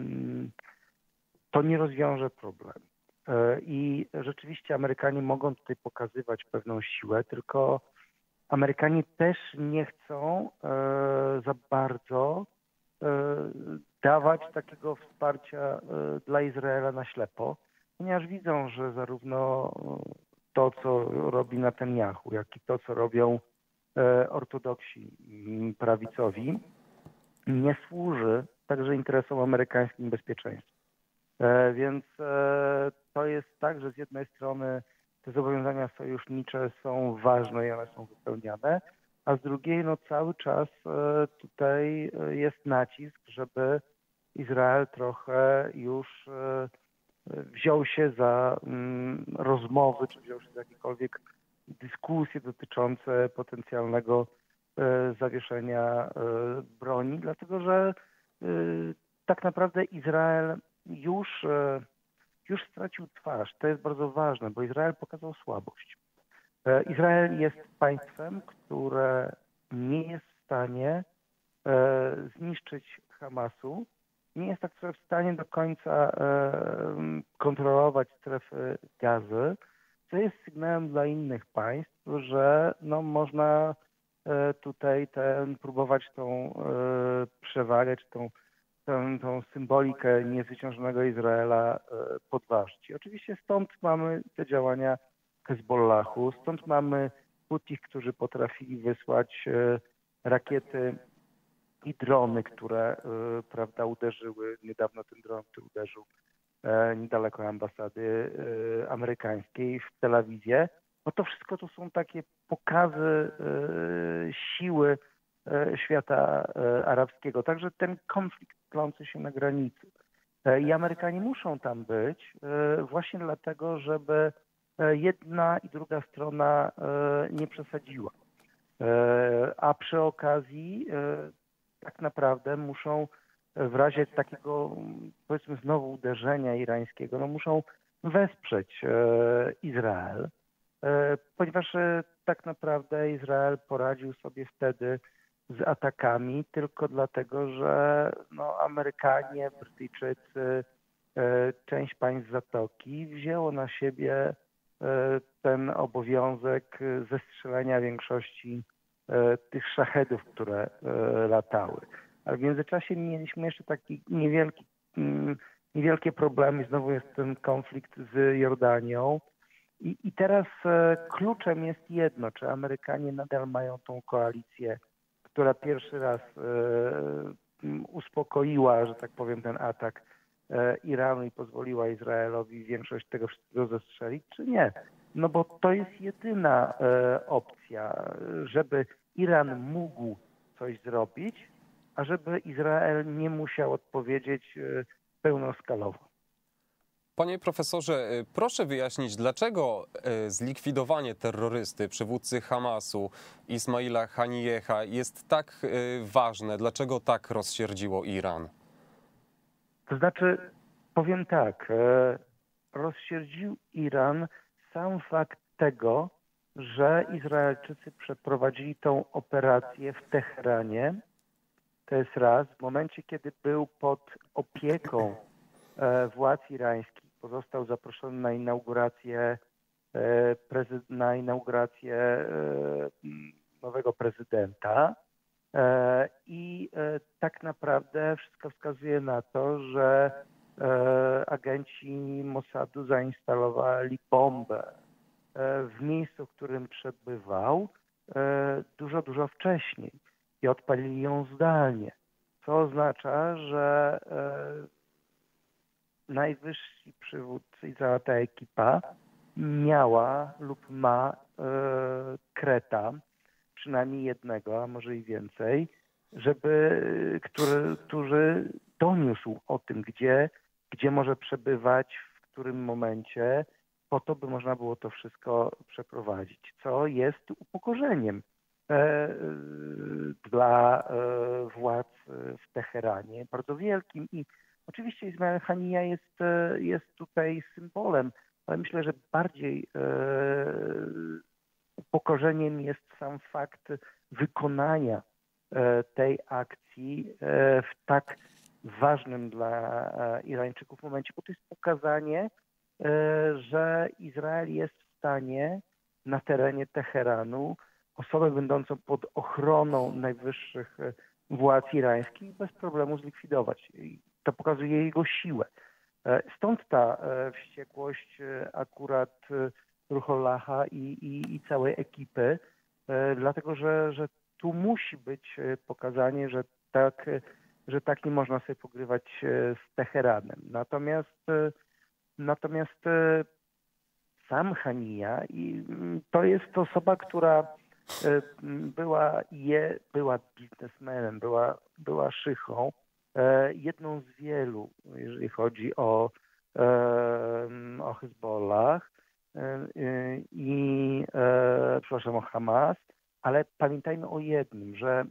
to nie rozwiąże problemu. I rzeczywiście Amerykanie mogą tutaj pokazywać pewną siłę, tylko Amerykanie też nie chcą za bardzo dawać takiego wsparcia dla Izraela na ślepo, ponieważ widzą, że zarówno to, co robi Netanjahu, jak i to, co robią ortodoksi prawicowi, nie służy także interesom amerykańskim bezpieczeństwa. Więc to jest tak, że z jednej strony te zobowiązania sojusznicze są ważne i one są wypełniane, a z drugiej no cały czas tutaj jest nacisk, żeby Izrael trochę już wziął się za rozmowy, czy wziął się za jakiekolwiek dyskusje dotyczące potencjalnego zawieszenia broni, dlatego że tak naprawdę Izrael już, już stracił twarz. To jest bardzo ważne, bo Izrael pokazał słabość. Izrael jest państwem, które nie jest w stanie zniszczyć Hamasu, nie jest tak w stanie do końca kontrolować strefy Gazy, co jest sygnałem dla innych państw, że no, można tutaj ten, próbować tą przewagę, czy tą, tą, tą symbolikę niezwyciężonego Izraela podważyć. I oczywiście stąd mamy te działania Hezbollahu, stąd mamy Hutich, którzy potrafili wysłać rakiety i drony, które prawda, uderzyły, niedawno ten dron, który uderzył niedaleko ambasady amerykańskiej w Tel Awiwie. No to wszystko to są takie pokazy siły świata arabskiego. Także ten konflikt tlący się na granicy. I Amerykanie muszą tam być właśnie dlatego, żeby jedna i druga strona nie przesadziła. A przy okazji tak naprawdę muszą w razie takiego, powiedzmy znowu uderzenia irańskiego, no muszą wesprzeć Izrael, ponieważ tak naprawdę Izrael poradził sobie wtedy z atakami tylko dlatego, że no, Amerykanie, Brytyjczycy, część państw Zatoki wzięło na siebie ten obowiązek zestrzelenia większości tych szachedów, które latały. Ale w międzyczasie mieliśmy jeszcze taki niewielki, niewielkie problemy. Znowu jest ten konflikt z Jordanią. I, I teraz kluczem jest jedno, czy Amerykanie nadal mają tą koalicję, która pierwszy raz uspokoiła, że tak powiem, ten atak Iranu i pozwoliła Izraelowi większość tego wszystkiego zestrzelić, czy nie. No bo to jest jedyna opcja, żeby Iran mógł coś zrobić, a żeby Izrael nie musiał odpowiedzieć pełnoskalowo. Panie profesorze, proszę wyjaśnić, dlaczego zlikwidowanie terrorysty, przywódcy Hamasu, Ismaila Hanijeha jest tak ważne? Dlaczego tak rozsierdziło Iran? To znaczy, powiem tak, rozsierdził Iran sam fakt tego, że Izraelczycy przeprowadzili tą operację w Teheranie. To jest raz. W momencie, kiedy był pod opieką władz irańskich, pozostał zaproszony na inaugurację, na inaugurację nowego prezydenta. I tak naprawdę wszystko wskazuje na to, że agenci Mossadu zainstalowali bombę w miejscu, w którym przebywał dużo, dużo wcześniej i odpalili ją zdalnie, co oznacza, że najwyżsi przywódcy i cała ta ekipa miała lub ma kreta, przynajmniej jednego, a może i więcej, żeby, który, który doniósł o tym, gdzie, gdzie może przebywać, w którym momencie, po to, by można było to wszystko przeprowadzić, co jest upokorzeniem e, dla e, władz w Teheranie, bardzo wielkim. I oczywiście Ismail Haniyeh jest, jest tutaj symbolem, ale myślę, że bardziej e, upokorzeniem jest sam fakt wykonania e, tej akcji e, w tak ważnym dla e, Irańczyków momencie, bo to jest pokazanie, że Izrael jest w stanie na terenie Teheranu osobę będącą pod ochroną najwyższych władz irańskich bez problemu zlikwidować. I to pokazuje jego siłę. Stąd ta wściekłość akurat Ruhollaha i, i, i całej ekipy, dlatego że, że tu musi być pokazanie, że tak, że tak nie można sobie pogrywać z Teheranem. Natomiast Natomiast sam Haniyeh i to jest osoba, która była, je, była biznesmenem, była, była szychą, jedną z wielu, jeżeli chodzi o, o Hezbollah i przepraszam, o Hamas, ale pamiętajmy o jednym, że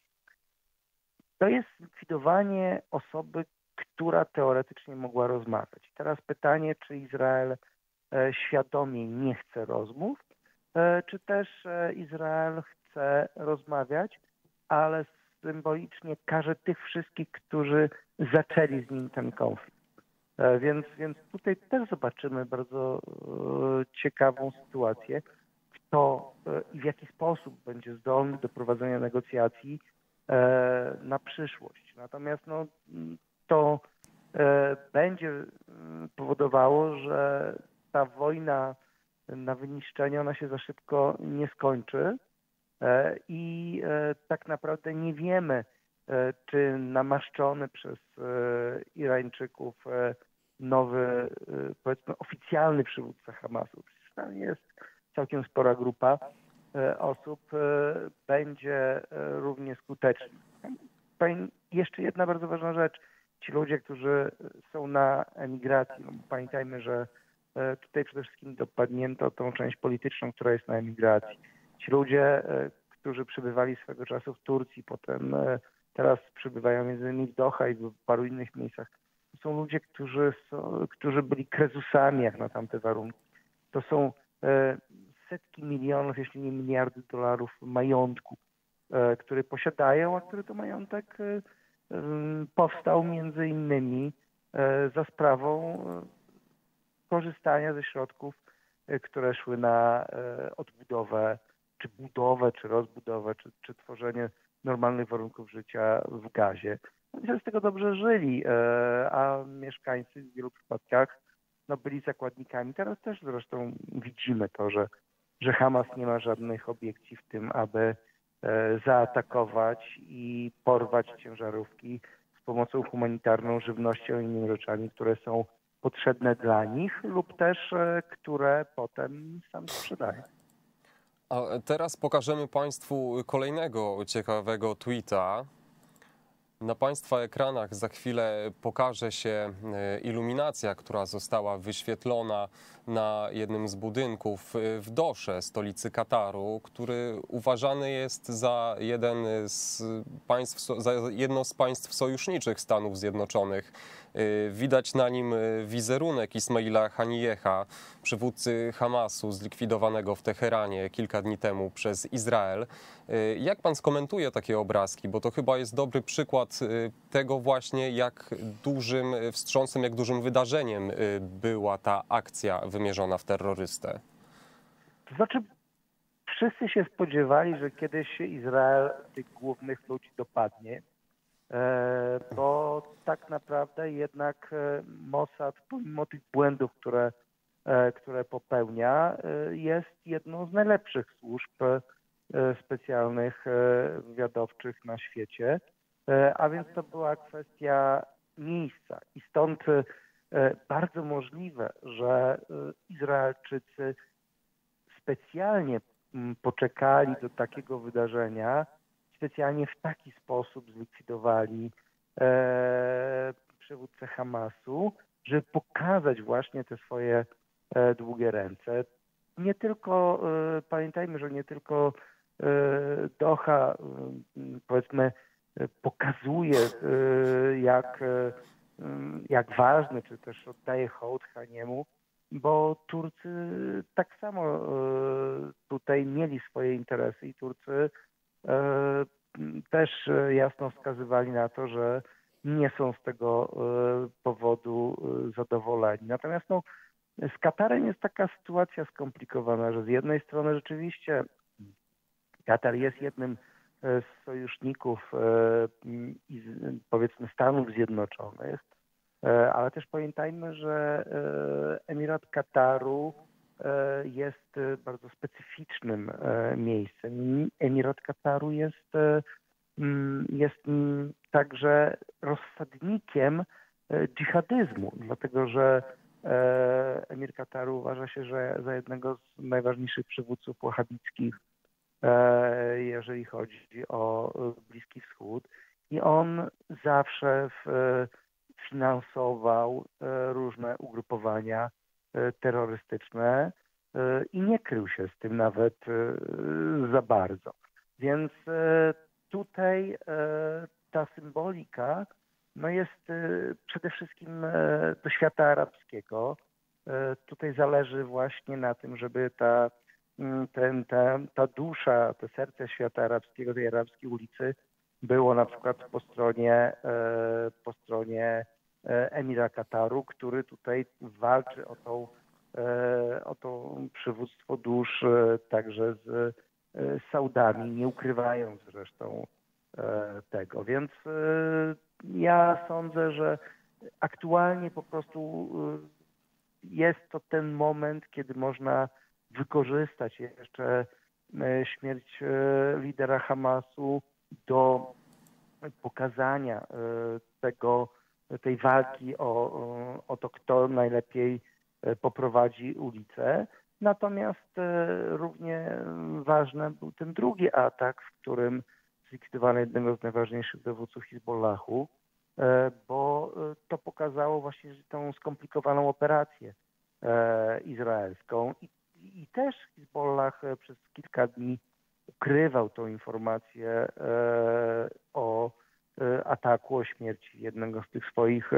to jest likwidowanie osoby, która teoretycznie mogła rozmawiać. Teraz pytanie, czy Izrael e, świadomie nie chce rozmów, e, czy też e, Izrael chce rozmawiać, ale symbolicznie karze tych wszystkich, którzy zaczęli z nim ten konflikt. E, więc, więc tutaj też zobaczymy bardzo e, ciekawą sytuację, kto e, i w jaki sposób będzie zdolny do prowadzenia negocjacji e, na przyszłość. Natomiast no, to e, będzie powodowało, że ta wojna na wyniszczenie, ona się za szybko nie skończy e, i e, tak naprawdę nie wiemy, e, czy namaszczony przez e, Irańczyków e, nowy, e, powiedzmy oficjalny przywódca Hamasu, tam jest całkiem spora grupa e, osób, e, będzie e, równie skuteczny. Jeszcze jedna bardzo ważna rzecz. Ci ludzie, którzy są na emigracji, no pamiętajmy, że tutaj przede wszystkim dopadnięto tą część polityczną, która jest na emigracji. Ci ludzie, którzy przybywali swego czasu w Turcji, potem teraz przybywają między innymi w Doha i w paru innych miejscach, to są ludzie, którzy, są, którzy byli krezusami jak na tamte warunki. To są setki milionów, jeśli nie miliardy dolarów majątku, który posiadają, a który to majątek powstał między innymi za sprawą korzystania ze środków, które szły na odbudowę, czy budowę, czy rozbudowę, czy, czy tworzenie normalnych warunków życia w Gazie. Oni z tego dobrze żyli, a mieszkańcy w wielu przypadkach no, byli zakładnikami. Teraz też zresztą widzimy to, że, że Hamas nie ma żadnych obiekcji w tym, aby zaatakować i porwać ciężarówki z pomocą humanitarną, żywnością i innymi rzeczami, które są potrzebne dla nich lub też które potem sam sprzedają. A teraz pokażemy Państwu kolejnego ciekawego tweeta. Na Państwa ekranach za chwilę pokaże się iluminacja, która została wyświetlona na jednym z budynków w Dosze, stolicy Kataru, który uważany jest za jeden z państw, za jedno z państw sojuszniczych Stanów Zjednoczonych. Widać na nim wizerunek Ismaila Haniyeha, przywódcy Hamasu zlikwidowanego w Teheranie kilka dni temu przez Izrael. Jak pan skomentuje takie obrazki? Bo to chyba jest dobry przykład tego właśnie, jak dużym wstrząsem, jak dużym wydarzeniem była ta akcja wymierzona w terrorystę. To znaczy, wszyscy się spodziewali, że kiedyś Izrael tych głównych ludzi dopadnie, bo tak naprawdę jednak Mossad, pomimo tych błędów, które, które popełnia, jest jedną z najlepszych służb specjalnych wywiadowczych na świecie, a więc to była kwestia miejsca i stąd bardzo możliwe, że Izraelczycy specjalnie poczekali do takiego wydarzenia, specjalnie w taki sposób zlikwidowali e, przywódcę Hamasu, żeby pokazać właśnie te swoje e, długie ręce. Nie tylko, e, pamiętajmy, że nie tylko e, Doha, e, powiedzmy, e, pokazuje, e, jak, e, jak ważny, czy też oddaje hołd Haniemu, bo Turcy tak samo e, tutaj mieli swoje interesy i Turcy też jasno wskazywali na to, że nie są z tego powodu zadowoleni. Natomiast no, z Katarem jest taka sytuacja skomplikowana, że z jednej strony rzeczywiście Katar jest jednym z sojuszników, powiedzmy, Stanów Zjednoczonych, ale też pamiętajmy, że Emirat Kataru jest bardzo specyficznym miejscem. Emirat Kataru jest, jest także rozsadnikiem dżihadyzmu, dlatego że Emir Kataru uważa się, że za jednego z najważniejszych przywódców wahabickich, jeżeli chodzi o Bliski Wschód. I on zawsze finansował różne ugrupowania terrorystyczne i nie krył się z tym nawet za bardzo. Więc tutaj ta symbolika no jest przede wszystkim do świata arabskiego. Tutaj zależy właśnie na tym, żeby ta, ten, ta, ta dusza, to serce świata arabskiego, tej arabskiej ulicy było na przykład po stronie, po stronie Emira Kataru, który tutaj walczy o, tą, o to przywództwo dusz także z Saudami, nie ukrywając zresztą tego. Więc ja sądzę, że aktualnie po prostu jest to ten moment, kiedy można wykorzystać jeszcze śmierć lidera Hamasu do pokazania tego, tej walki o, o to, kto najlepiej poprowadzi ulicę. Natomiast równie ważny był ten drugi atak, w którym zlikwidowano jednego z najważniejszych dowódców Hizbollahu, bo to pokazało właśnie tą skomplikowaną operację izraelską. I, i też Hizbollah przez kilka dni ukrywał tą informację o ataku, o śmierci jednego z tych swoich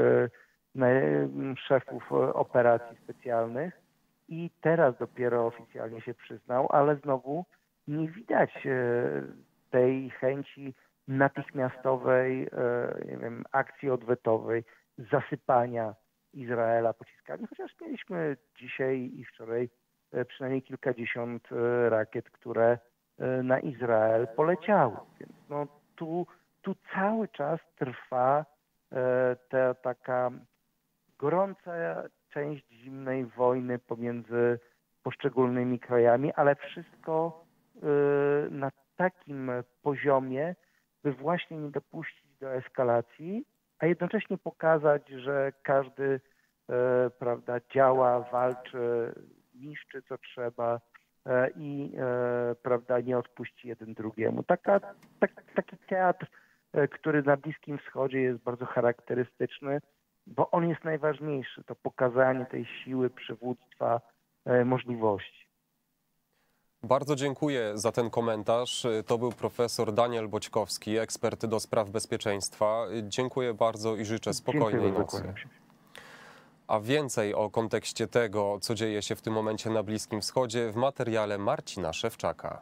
szefów operacji specjalnych i teraz dopiero oficjalnie się przyznał, ale znowu nie widać tej chęci natychmiastowej, nie wiem, akcji odwetowej, zasypania Izraela pociskami, chociaż mieliśmy dzisiaj i wczoraj przynajmniej kilkadziesiąt rakiet, które na Izrael poleciały. Więc no, tu, tu cały czas trwa ta taka gorąca część zimnej wojny pomiędzy poszczególnymi krajami, ale wszystko na takim poziomie, by właśnie nie dopuścić do eskalacji, a jednocześnie pokazać, że każdy prawda, działa, walczy, niszczy co trzeba i prawda, nie odpuści jeden drugiemu. Taka, tak, taki teatr który na Bliskim Wschodzie jest bardzo charakterystyczny, bo on jest najważniejszy. To pokazanie tej siły, przywództwa, możliwości. Bardzo dziękuję za ten komentarz. To był profesor Daniel Boćkowski, ekspert do spraw bezpieczeństwa. Dziękuję bardzo i życzę spokojnej nocy. A więcej o kontekście tego, co dzieje się w tym momencie na Bliskim Wschodzie, w materiale Marcina Szewczaka.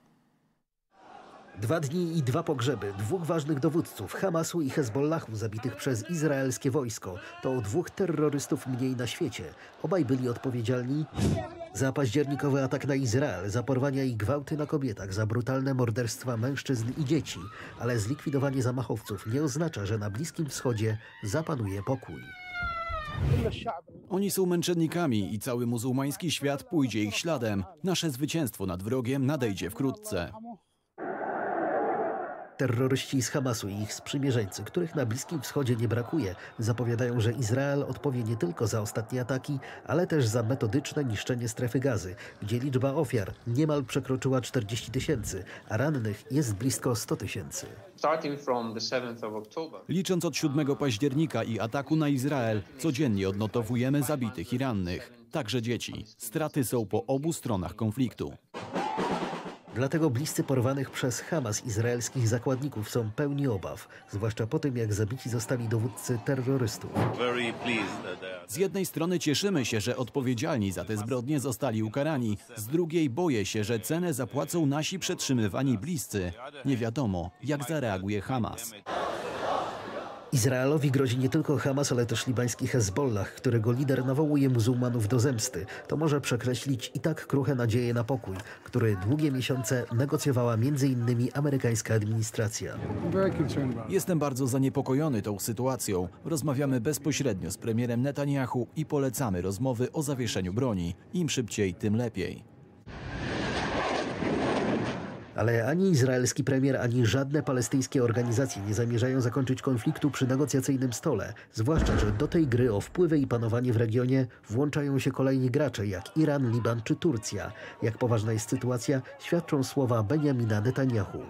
Dwa dni i dwa pogrzeby dwóch ważnych dowódców Hamasu i Hezbollahu zabitych przez izraelskie wojsko. To o dwóch terrorystów mniej na świecie. Obaj byli odpowiedzialni za październikowy atak na Izrael, za porwania i gwałty na kobietach, za brutalne morderstwa mężczyzn i dzieci. Ale zlikwidowanie zamachowców nie oznacza, że na Bliskim Wschodzie zapanuje pokój. Oni są męczennikami i cały muzułmański świat pójdzie ich śladem. Nasze zwycięstwo nad wrogiem nadejdzie wkrótce. Terroryści z Hamasu i ich sprzymierzeńcy, których na Bliskim Wschodzie nie brakuje, zapowiadają, że Izrael odpowie nie tylko za ostatnie ataki, ale też za metodyczne niszczenie strefy Gazy, gdzie liczba ofiar niemal przekroczyła czterdzieści tysięcy, a rannych jest blisko sto tysięcy. Licząc od siódmego października i ataku na Izrael, codziennie odnotowujemy zabitych i rannych, także dzieci. Straty są po obu stronach konfliktu. Dlatego bliscy porwanych przez Hamas izraelskich zakładników są pełni obaw, zwłaszcza po tym, jak zabici zostali dowódcy terrorystów. Z jednej strony cieszymy się, że odpowiedzialni za te zbrodnie zostali ukarani, z drugiej boję się, że cenę zapłacą nasi przetrzymywani bliscy. Nie wiadomo, jak zareaguje Hamas. Izraelowi grozi nie tylko Hamas, ale też libański Hezbollah, którego lider nawołuje muzułmanów do zemsty. To może przekreślić i tak kruche nadzieje na pokój, który długie miesiące negocjowała między innymi amerykańska administracja. Jestem bardzo zaniepokojony tą sytuacją. Rozmawiamy bezpośrednio z premierem Netanyahu i polecamy rozmowy o zawieszeniu broni. Im szybciej, tym lepiej. Ale ani izraelski premier, ani żadne palestyńskie organizacje nie zamierzają zakończyć konfliktu przy negocjacyjnym stole. Zwłaszcza, że do tej gry o wpływy i panowanie w regionie włączają się kolejni gracze, jak Iran, Liban czy Turcja. Jak poważna jest sytuacja, świadczą słowa Benjamina Netanyahu.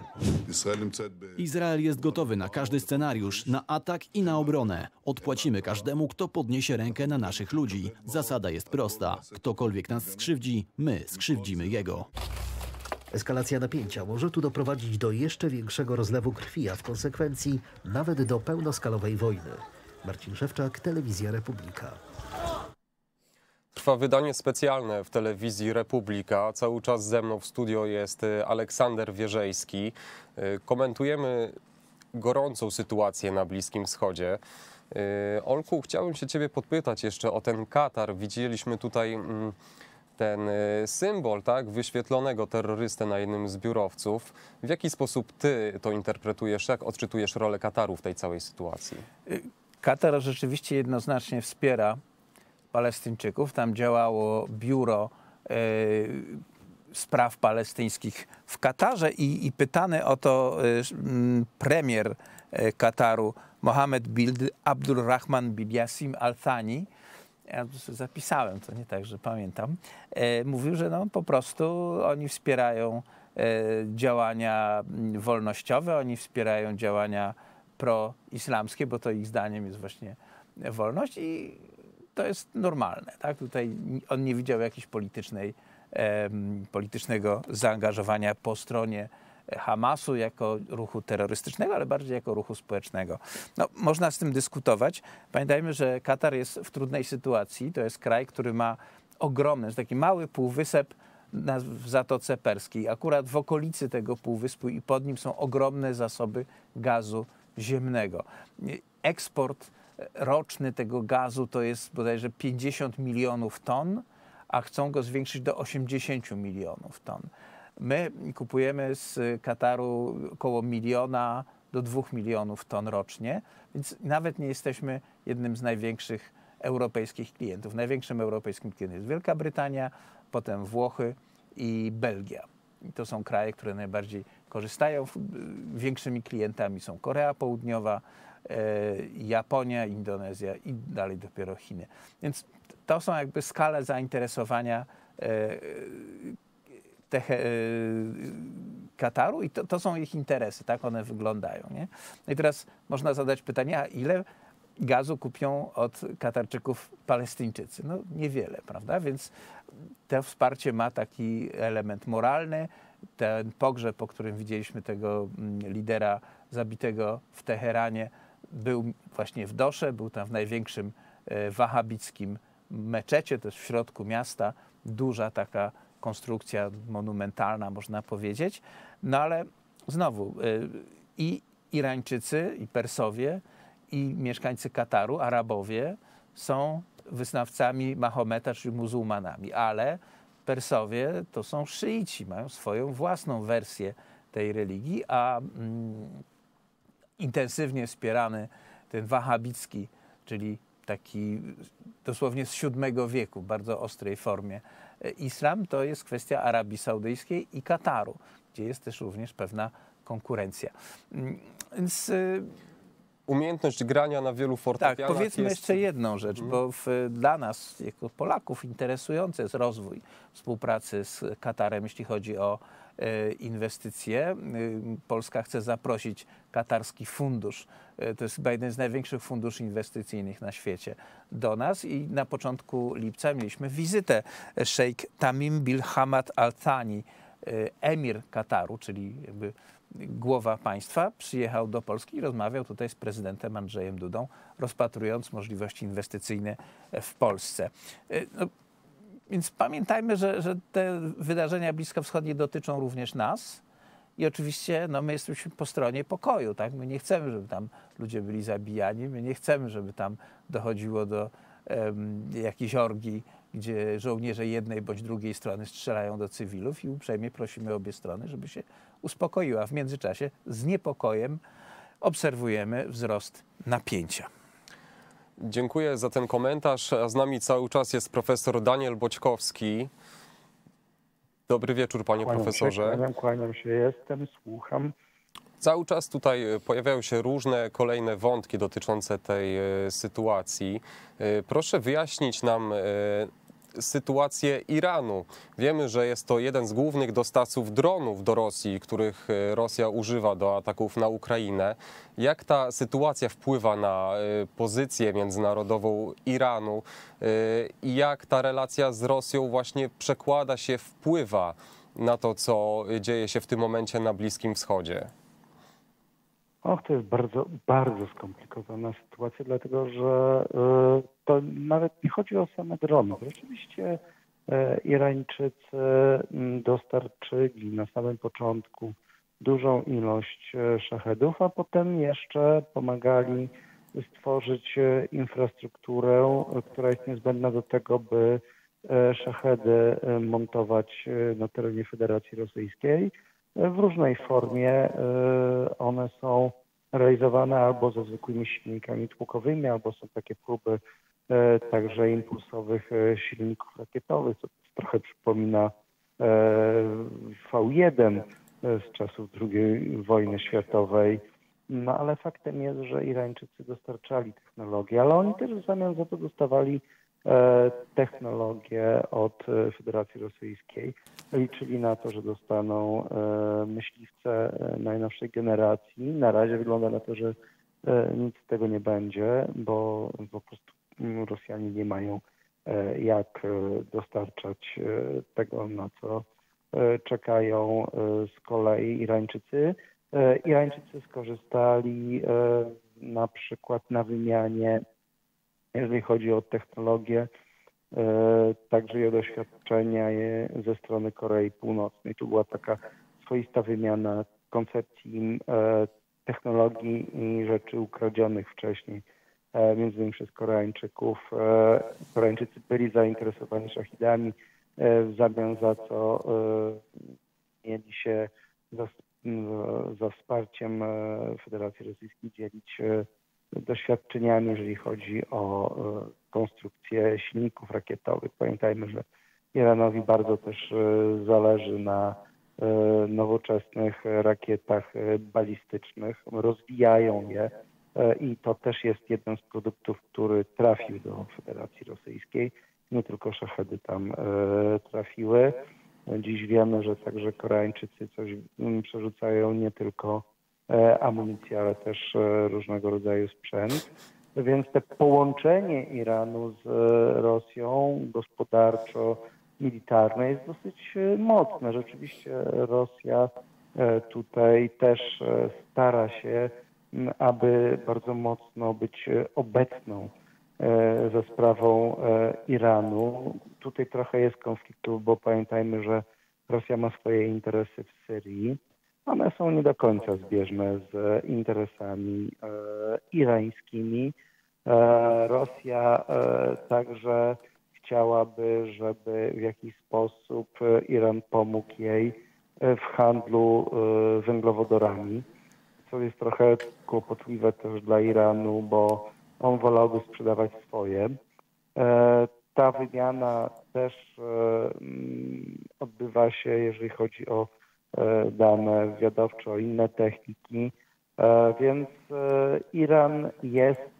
Izrael jest gotowy na każdy scenariusz, na atak i na obronę. Odpłacimy każdemu, kto podniesie rękę na naszych ludzi. Zasada jest prosta. Ktokolwiek nas skrzywdzi, my skrzywdzimy jego. Eskalacja napięcia może tu doprowadzić do jeszcze większego rozlewu krwi, a w konsekwencji nawet do pełnoskalowej wojny. Marcin Szewczak, Telewizja Republika. Trwa wydanie specjalne w Telewizji Republika. Cały czas ze mną w studio jest Aleksander Wierzejski. Komentujemy gorącą sytuację na Bliskim Wschodzie. Olku, chciałbym się ciebie podpytać jeszcze o ten Katar. Widzieliśmy tutaj ten symbol, tak, wyświetlonego terrorystę na jednym z biurowców. W jaki sposób ty to interpretujesz? Jak odczytujesz rolę Kataru w tej całej sytuacji? Katar rzeczywiście jednoznacznie wspiera Palestyńczyków. Tam działało biuro e, spraw palestyńskich w Katarze i, i pytany o to e, premier e, Kataru Mohammed bin Abdulrahman bin Jassim Al Thani, ja zapisałem, to nie tak, że pamiętam, e, mówił, że no, po prostu oni wspierają e, działania wolnościowe, oni wspierają działania proislamskie, bo to ich zdaniem jest właśnie wolność i to jest normalne. Tak? Tutaj on nie widział jakiejś politycznej, e, politycznego zaangażowania po stronie Hamasu jako ruchu terrorystycznego, ale bardziej jako ruchu społecznego. No, można z tym dyskutować. Pamiętajmy, że Katar jest w trudnej sytuacji. To jest kraj, który ma ogromny, taki mały półwysep na, w Zatoce Perskiej. Akurat w okolicy tego półwyspu i pod nim są ogromne zasoby gazu ziemnego. Eksport roczny tego gazu to jest bodajże pięćdziesiąt milionów ton, a chcą go zwiększyć do osiemdziesięciu milionów ton. My kupujemy z Kataru około miliona do dwóch milionów ton rocznie, więc nawet nie jesteśmy jednym z największych europejskich klientów. Największym europejskim klientem jest Wielka Brytania, potem Włochy i Belgia. I to są kraje, które najbardziej korzystają. Większymi klientami są Korea Południowa, e, Japonia, Indonezja i dalej dopiero Chiny. Więc to są jakby skale zainteresowania e, Te, Kataru i to, to są ich interesy, tak one wyglądają. Nie? No i teraz można zadać pytanie, a ile gazu kupią od Katarczyków Palestyńczycy? No niewiele, prawda? Więc to wsparcie ma taki element moralny. Ten pogrzeb, o którym widzieliśmy tego lidera zabitego w Teheranie, był właśnie w Dosze, był tam w największym wahabickim meczecie, to jest w środku miasta, duża taka konstrukcja monumentalna, można powiedzieć. No ale znowu i Irańczycy, i Persowie, i mieszkańcy Kataru, Arabowie są wyznawcami Mahometa, czyli muzułmanami, ale Persowie to są szyici, mają swoją własną wersję tej religii, a mm, intensywnie wspierany ten wahabicki, czyli taki dosłownie z siódmego wieku, w bardzo ostrej formie islam, to jest kwestia Arabii Saudyjskiej i Kataru, gdzie jest też również pewna konkurencja. Więc umiejętność grania na wielu fortepianach. Tak, powiedzmy jest... jeszcze jedną rzecz, hmm. bo w, dla nas, jako Polaków, interesujący jest rozwój współpracy z Katarem, jeśli chodzi o e, inwestycje. E, Polska chce zaprosić katarski fundusz, e, to jest chyba jeden z największych funduszy inwestycyjnych na świecie, do nas i na początku lipca mieliśmy wizytę szejk Tamim bin Hamad Al Thani, e, emir Kataru, czyli jakby głowa państwa, przyjechał do Polski i rozmawiał tutaj z prezydentem Andrzejem Dudą, rozpatrując możliwości inwestycyjne w Polsce. No, więc pamiętajmy, że, że te wydarzenia bliskowschodnie dotyczą również nas i oczywiście no, my jesteśmy po stronie pokoju. Tak? My nie chcemy, żeby tam ludzie byli zabijani, my nie chcemy, żeby tam dochodziło do um, jakichś orgii, gdzie żołnierze jednej bądź drugiej strony strzelają do cywilów i uprzejmie prosimy obie strony, żeby się uspokoiła. W międzyczasie z niepokojem obserwujemy wzrost napięcia. Dziękuję za ten komentarz, a z nami cały czas jest profesor Daniel Boćkowski. Dobry wieczór, panie kłaniam profesorze. Się, kłaniam, kłaniam się, jestem, słucham. Cały czas tutaj pojawiają się różne kolejne wątki dotyczące tej sytuacji. Proszę wyjaśnić nam sytuację Iranu. Wiemy, że jest to jeden z głównych dostawców dronów do Rosji, których Rosja używa do ataków na Ukrainę. Jak ta sytuacja wpływa na pozycję międzynarodową Iranu i jak ta relacja z Rosją właśnie przekłada się, wpływa na to, co dzieje się w tym momencie na Bliskim Wschodzie? Och, to jest bardzo, bardzo skomplikowana sytuacja, dlatego że y, to nawet nie chodzi o same drony. Rzeczywiście y, Irańczycy y, dostarczyli na samym początku dużą ilość y, szachedów, a potem jeszcze pomagali stworzyć y, infrastrukturę, y, która jest niezbędna do tego, by y, szachedy y, montować y, na terenie Federacji Rosyjskiej. W różnej formie one są realizowane albo ze zwykłymi silnikami tłokowymi, albo są takie próby także impulsowych silników rakietowych, co trochę przypomina V jeden z czasów drugiej wojny światowej. No ale faktem jest, że Irańczycy dostarczali technologię, ale oni też w zamian za to dostawali technologię od Federacji Rosyjskiej. Liczyli na to, że dostaną myśliwce najnowszej generacji. Na razie wygląda na to, że nic z tego nie będzie, bo po prostu Rosjanie nie mają jak dostarczać tego, na co czekają z kolei Irańczycy. Irańczycy skorzystali na przykład na wymianie, jeżeli chodzi o technologię, także i o doświadczenia ze strony Korei Północnej. Tu była taka swoista wymiana koncepcji technologii i rzeczy ukradzionych wcześniej, między innymi przez Koreańczyków. Koreańczycy byli zainteresowani szachidami, w zamian za co mieli się za, za wsparciem Federacji Rosyjskiej dzielić doświadczeniami, jeżeli chodzi o konstrukcję silników rakietowych. Pamiętajmy, że Iranowi bardzo też zależy na nowoczesnych rakietach balistycznych. Rozwijają je i to też jest jeden z produktów, który trafił do Federacji Rosyjskiej. Nie tylko szachedy tam trafiły. Dziś wiemy, że także Koreańczycy coś przerzucają, nie tylko amunicję, ale też różnego rodzaju sprzęt. Więc te połączenie Iranu z Rosją gospodarczo, militarne jest dosyć mocne. Rzeczywiście Rosja tutaj też stara się, aby bardzo mocno być obecną ze sprawą Iranu. Tutaj trochę jest konfliktów, bo pamiętajmy, że Rosja ma swoje interesy w Syrii. One są nie do końca zbieżne z interesami irańskimi. Rosja także chciałaby, żeby w jakiś sposób Iran pomógł jej w handlu węglowodorami, co jest trochę kłopotliwe też dla Iranu, bo on wolałby sprzedawać swoje. Ta wymiana też odbywa się, jeżeli chodzi o dane wywiadowcze, o inne techniki, więc Iran jest,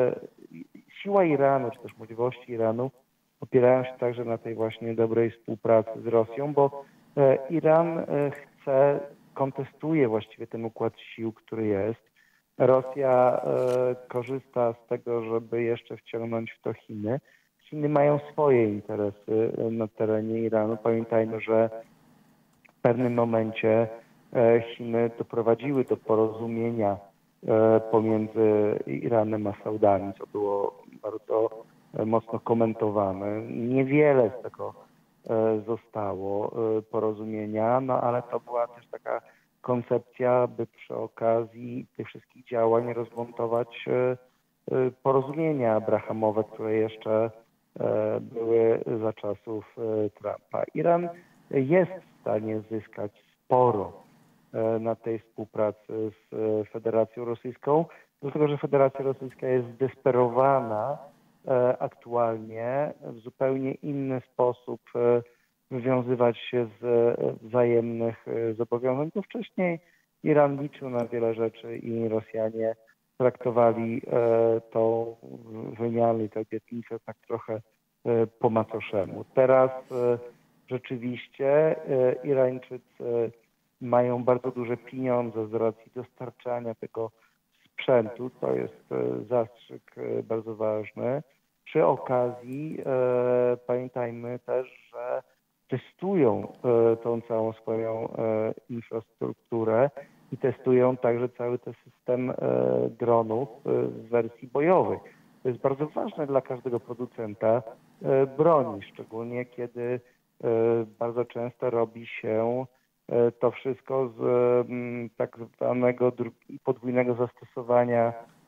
siła Iranu, czy też możliwości Iranu opierają się także na tej właśnie dobrej współpracy z Rosją, bo Iran chce, kontestuje właściwie ten układ sił, który jest. Rosja korzysta z tego, żeby jeszcze wciągnąć w to Chiny. Chiny mają swoje interesy na terenie Iranu. Pamiętajmy, że w pewnym momencie Chiny doprowadziły do porozumienia pomiędzy Iranem a Saudami, co było bardzo mocno komentowane. Niewiele z tego zostało porozumienia, no ale to była też taka koncepcja, by przy okazji tych wszystkich działań rozmontować porozumienia abrahamowe, które jeszcze były za czasów Trumpa. Iran jest w stanie zyskać sporo na tej współpracy z Federacją Rosyjską, dlatego że Federacja Rosyjska jest zdesperowana aktualnie w zupełnie inny sposób wywiązywać się z wzajemnych zobowiązań. Bo wcześniej Iran liczył na wiele rzeczy i Rosjanie traktowali tą wymianę i tę obietnicę tak trochę po macoszemu. Teraz rzeczywiście Irańczycy mają bardzo duże pieniądze z racji dostarczania tego sprzętu. To jest zastrzyk bardzo ważny. Przy okazji e, pamiętajmy też, że testują e, tą całą swoją e, infrastrukturę i testują także cały ten system e, dronów e, w wersji bojowej. To jest bardzo ważne dla każdego producenta e, broni, szczególnie kiedy e, bardzo często robi się e, to wszystko z m, tak zwanego podwójnego zastosowania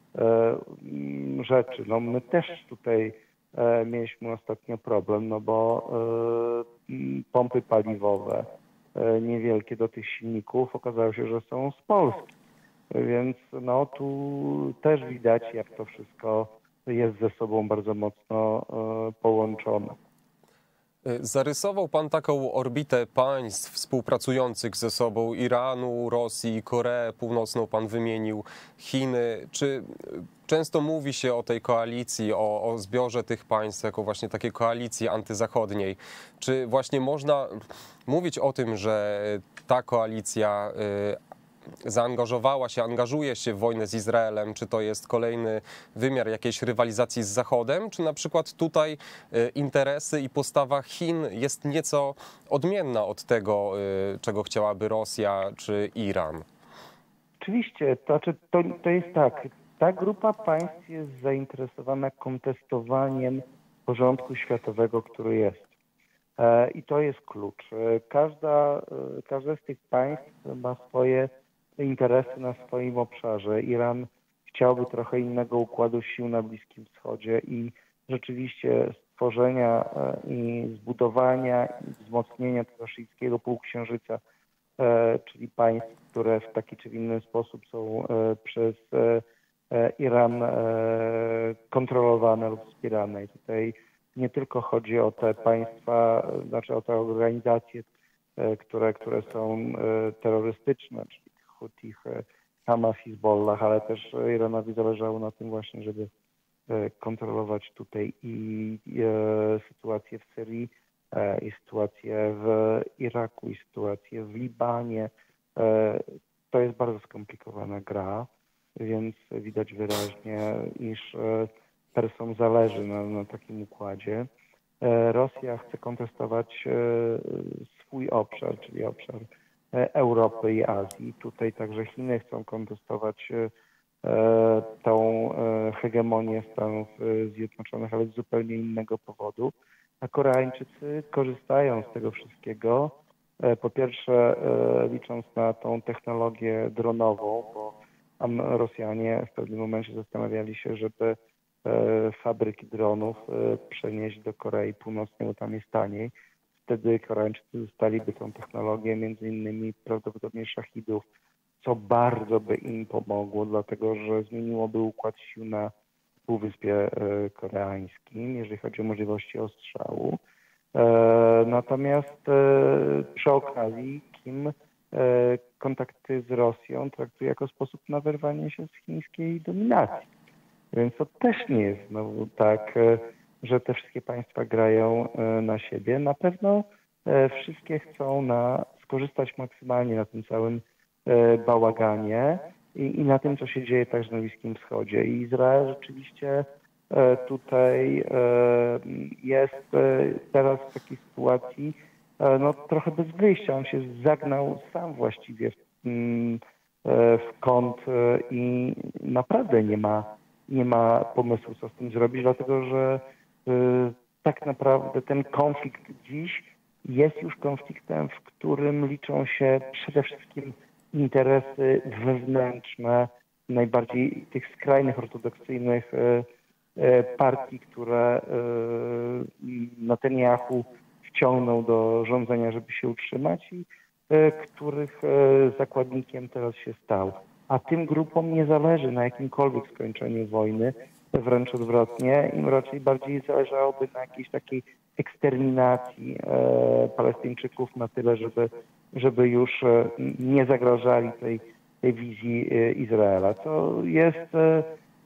rzeczy. No my też tutaj e, mieliśmy ostatnio problem, no bo e, pompy paliwowe e, niewielkie do tych silników okazało się, że są z Polski. Więc no tu też widać, jak to wszystko jest ze sobą bardzo mocno e, połączone. Zarysował pan taką orbitę państw współpracujących ze sobą, Iranu, Rosji, Koreę Północną, pan wymienił, Chiny. Czy często mówi się o tej koalicji, o, o zbiorze tych państw jako właśnie takiej koalicji antyzachodniej? Czy właśnie można mówić o tym, że ta koalicja zaangażowała się, angażuje się w wojnę z Izraelem, czy to jest kolejny wymiar jakiejś rywalizacji z Zachodem, czy na przykład tutaj interesy i postawa Chin jest nieco odmienna od tego, czego chciałaby Rosja czy Iran? Oczywiście, to, znaczy, to, to jest tak. Ta grupa państw jest zainteresowana kontestowaniem porządku światowego, który jest. I to jest klucz. Każda, każde z tych państw ma swoje interesy na swoim obszarze. Iran chciałby trochę innego układu sił na Bliskim Wschodzie i rzeczywiście stworzenia i zbudowania i wzmocnienia tego szyickiego półksiężyca, czyli państw, które w taki czy inny sposób są przez Iran kontrolowane lub wspierane. I tutaj nie tylko chodzi o te państwa, znaczy o te organizacje, które, które są terrorystyczne, czyli Hutich, Hamas, Hizbollah, ale też Iranowi zależało na tym właśnie, żeby kontrolować tutaj i sytuację w Syrii i sytuację w Iraku, i sytuację w Libanie. To jest bardzo skomplikowana gra, więc widać wyraźnie, iż Persom zależy na, na takim układzie. Rosja chce kontestować swój obszar, czyli obszar Europy i Azji. Tutaj także Chiny chcą kontestować tą hegemonię Stanów Zjednoczonych, ale z zupełnie innego powodu. A Koreańczycy korzystają z tego wszystkiego. Po pierwsze, licząc na tą technologię dronową, bo Rosjanie w pewnym momencie zastanawiali się, żeby fabryki dronów przenieść do Korei Północnej, bo tam jest taniej. Wtedy Koreańczycy dostaliby tą technologię, między innymi prawdopodobnie szachidów, co bardzo by im pomogło, dlatego że zmieniłoby układ sił na Półwyspie Koreańskim, jeżeli chodzi o możliwości ostrzału. Natomiast przy okazji Kim kontakty z Rosją traktuje jako sposób na wyrwanie się z chińskiej dominacji. Więc to też nie jest znowu tak, że te wszystkie państwa grają na siebie. Na pewno wszystkie chcą na, skorzystać maksymalnie na tym całym bałaganie i, i na tym, co się dzieje także na Bliskim Wschodzie. I Izrael rzeczywiście tutaj jest teraz w takiej sytuacji no, trochę bez wyjścia. On się zagnał sam właściwie w, w kąt i naprawdę nie ma, nie ma pomysłu, co z tym zrobić, dlatego że tak naprawdę ten konflikt dziś jest już konfliktem, w którym liczą się przede wszystkim interesy wewnętrzne, najbardziej tych skrajnych, ortodoksyjnych partii, które Netanyahu wciągnął do rządzenia, żeby się utrzymać i których zakładnikiem teraz się stał. A tym grupom nie zależy na jakimkolwiek skończeniu wojny, wręcz odwrotnie, im raczej bardziej zależałoby na jakiejś takiej eksterminacji e, Palestyńczyków na tyle, żeby, żeby już e, nie zagrażali tej, tej wizji e, Izraela. To jest e,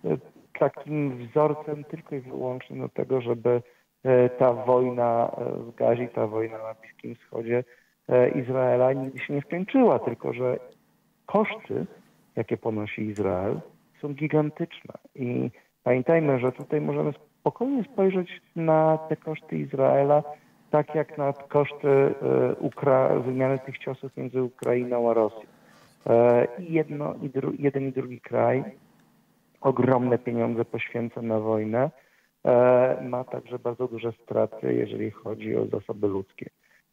takim wzorcem tylko i wyłącznie do tego, żeby e, ta wojna w Gazie, ta wojna na Bliskim Wschodzie e, Izraela nigdy się nie skończyła, tylko że koszty, jakie ponosi Izrael, są gigantyczne. I pamiętajmy, że tutaj możemy spokojnie spojrzeć na te koszty Izraela, tak jak na koszty Ukra- wymiany tych ciosów między Ukrainą a Rosją. I jedno, i dru- jeden i drugi kraj ogromne pieniądze poświęca na wojnę. Ma także bardzo duże straty, jeżeli chodzi o zasoby ludzkie.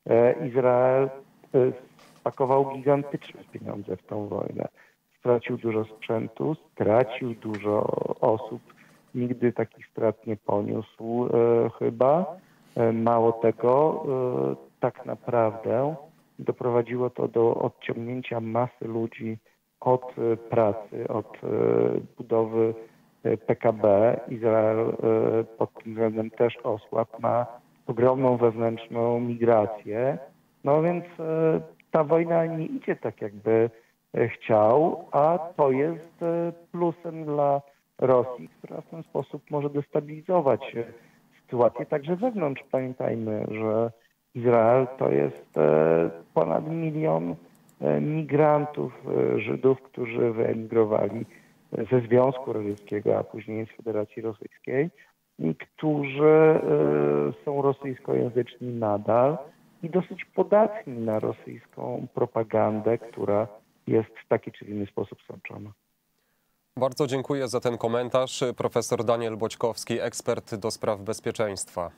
Izrael spakował gigantyczne pieniądze w tą wojnę. Stracił dużo sprzętu, stracił dużo osób. Nigdy takich strat nie poniósł e, chyba. E, mało tego, e, tak naprawdę doprowadziło to do odciągnięcia masy ludzi od e, pracy, od e, budowy e, P K B. Izrael e, pod tym względem też osłabł, ma ogromną wewnętrzną migrację. No więc e, ta wojna nie idzie tak, jakby chciał, a to jest plusem dla Rosji, która w ten sposób może destabilizować sytuację także wewnątrz. Pamiętajmy, że Izrael to jest ponad milion migrantów, Żydów, którzy wyemigrowali ze Związku Radzieckiego, a później z Federacji Rosyjskiej i którzy są rosyjskojęzyczni nadal i dosyć podatni na rosyjską propagandę, która jest w taki czy inny sposób sączona. Bardzo dziękuję za ten komentarz. Profesor Daniel Boćkowski, ekspert do spraw bezpieczeństwa.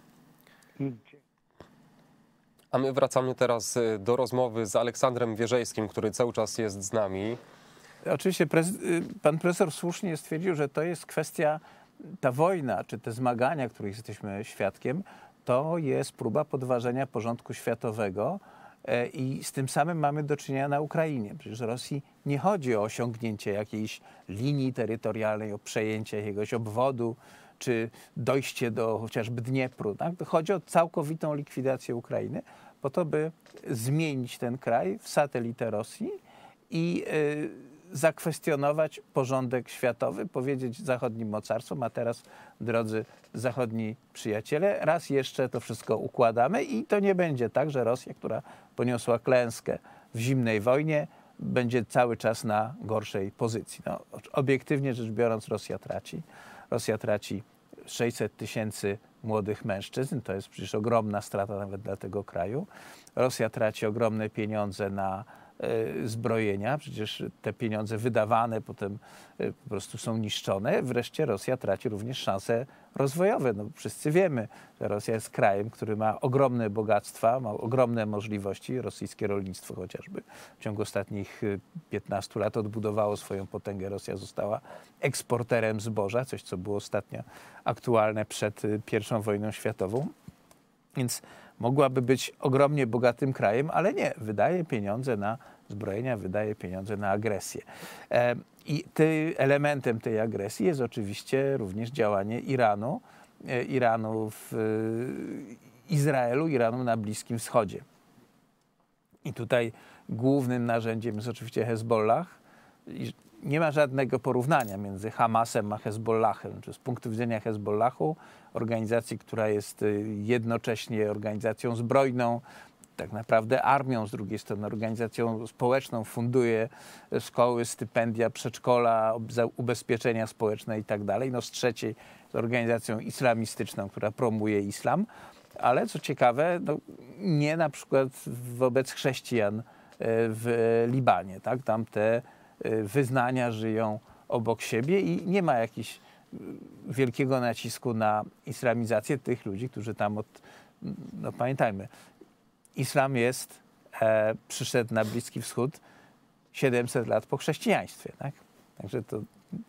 A my wracamy teraz do rozmowy z Aleksandrem Wierzejskim, który cały czas jest z nami. Oczywiście pan profesor słusznie stwierdził, że to jest kwestia, ta wojna, czy te zmagania, których jesteśmy świadkiem, to jest próba podważenia porządku światowego i z tym samym mamy do czynienia na Ukrainie. Przecież Rosji nie chodzi o osiągnięcie jakiejś linii terytorialnej, o przejęcie jakiegoś obwodu, czy dojście do chociażby Dniepru. Tak? Chodzi o całkowitą likwidację Ukrainy, po to, by zmienić ten kraj w satelitę Rosji i zakwestionować porządek światowy, powiedzieć zachodnim mocarstwom, a teraz, drodzy zachodni przyjaciele, raz jeszcze to wszystko układamy i to nie będzie tak, że Rosja, która poniosła klęskę w zimnej wojnie, będzie cały czas na gorszej pozycji. No, obiektywnie rzecz biorąc, Rosja traci. Rosja traci sześćset tysięcy młodych mężczyzn. To jest przecież ogromna strata nawet dla tego kraju. Rosja traci ogromne pieniądze na y, zbrojenia. Przecież te pieniądze wydawane potem y, po prostu są niszczone. Wreszcie Rosja traci również szanse rozwojowe. No, wszyscy wiemy, że Rosja jest krajem, który ma ogromne bogactwa, ma ogromne możliwości. Rosyjskie rolnictwo chociażby w ciągu ostatnich piętnastu lat odbudowało swoją potęgę. Rosja została eksporterem zboża, coś co było ostatnio aktualne przed pierwszą wojną światową. Więc mogłaby być ogromnie bogatym krajem, ale nie. Wydaje pieniądze na zbrojenia, wydaje pieniądze na agresję. E, I ty, elementem tej agresji jest oczywiście również działanie Iranu, e, Iranu w e, Izraelu, Iranu na Bliskim Wschodzie. I tutaj głównym narzędziem jest oczywiście Hezbollah. I nie ma żadnego porównania między Hamasem a Hezbollahem. Z punktu widzenia Hezbollahu, organizacji, która jest jednocześnie organizacją zbrojną, tak naprawdę armią, z drugiej strony organizacją społeczną, funduje szkoły, stypendia, przedszkola, ubezpieczenia społeczne i tak dalej. No z trzeciej z organizacją islamistyczną, która promuje islam, ale co ciekawe, no, nie na przykład wobec chrześcijan w Libanie. Tak? Tam te wyznania żyją obok siebie i nie ma jakiegoś wielkiego nacisku na islamizację tych ludzi, którzy tam od... No pamiętajmy, islam jest, e, przyszedł na Bliski Wschód siedemset lat po chrześcijaństwie. Tak? Także to...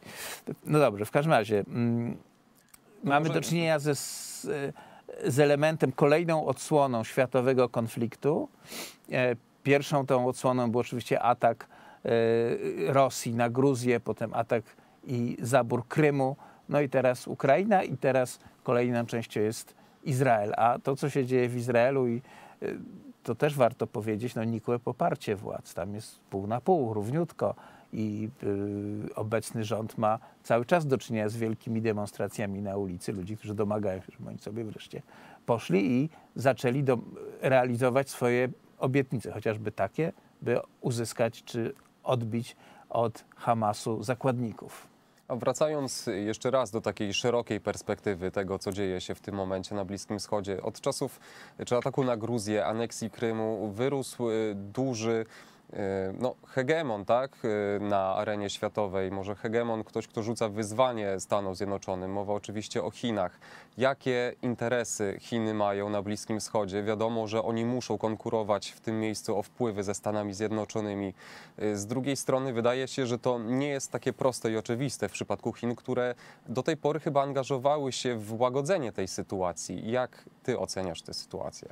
No dobrze, w każdym razie mm, no mamy może... do czynienia ze, z, z elementem, kolejną odsłoną światowego konfliktu. E, pierwszą tą odsłoną był oczywiście atak Rosji na Gruzję, potem atak i zabór Krymu, no i teraz Ukraina i teraz kolejną częścią jest Izrael. A to, co się dzieje w Izraelu, i to też warto powiedzieć, no nikłe poparcie władz. Tam jest pół na pół, równiutko i y, obecny rząd ma cały czas do czynienia z wielkimi demonstracjami na ulicy, ludzi, którzy domagają się, żeby oni sobie wreszcie poszli i zaczęli do, realizować swoje obietnice, chociażby takie, by uzyskać czy odbić od Hamasu zakładników. A wracając jeszcze raz do takiej szerokiej perspektywy tego, co dzieje się w tym momencie na Bliskim Wschodzie. Od czasów czy ataku na Gruzję, aneksji Krymu wyrósł duży no, hegemon, tak, na arenie światowej. Może hegemon, ktoś, kto rzuca wyzwanie Stanom Zjednoczonym. Mowa oczywiście o Chinach. Jakie interesy Chiny mają na Bliskim Wschodzie? Wiadomo, że oni muszą konkurować w tym miejscu o wpływy ze Stanami Zjednoczonymi. Z drugiej strony wydaje się, że to nie jest takie proste i oczywiste w przypadku Chin, które do tej pory chyba angażowały się w łagodzenie tej sytuacji. Jak ty oceniasz tę sytuację?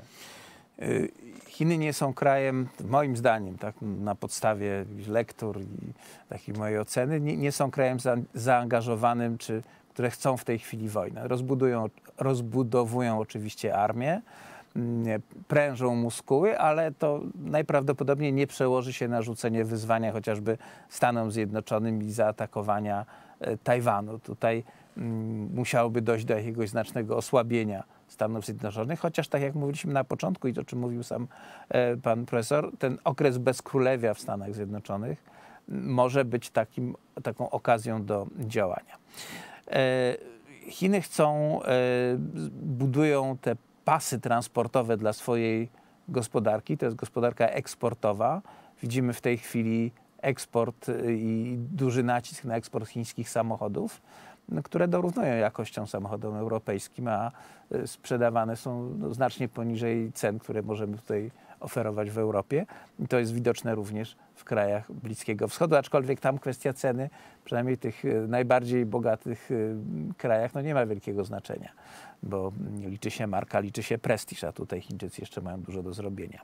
Chiny nie są krajem, moim zdaniem, tak, na podstawie lektur i takiej mojej oceny, nie, nie są krajem za, zaangażowanym, czy które chcą w tej chwili wojnę. Rozbudują, rozbudowują oczywiście armię, prężą muskuły, ale to najprawdopodobniej nie przełoży się na rzucenie wyzwania chociażby Stanom Zjednoczonym i zaatakowania Tajwanu. Tutaj mm, musiałoby dojść do jakiegoś znacznego osłabienia Stanów Zjednoczonych, chociaż tak jak mówiliśmy na początku i o czym mówił sam e, pan profesor, ten okres bezkrólewia w Stanach Zjednoczonych może być takim, taką okazją do działania. E, Chiny chcą, e, budują te pasy transportowe dla swojej gospodarki, to jest gospodarka eksportowa. Widzimy w tej chwili eksport i duży nacisk na eksport chińskich samochodów, które dorównują jakością samochodom europejskim, a sprzedawane są no, znacznie poniżej cen, które możemy tutaj oferować w Europie. I to jest widoczne również w krajach Bliskiego Wschodu, aczkolwiek tam kwestia ceny, przynajmniej w tych najbardziej bogatych krajach, no nie ma wielkiego znaczenia, bo liczy się marka, liczy się prestiż, a tutaj Chińczycy jeszcze mają dużo do zrobienia.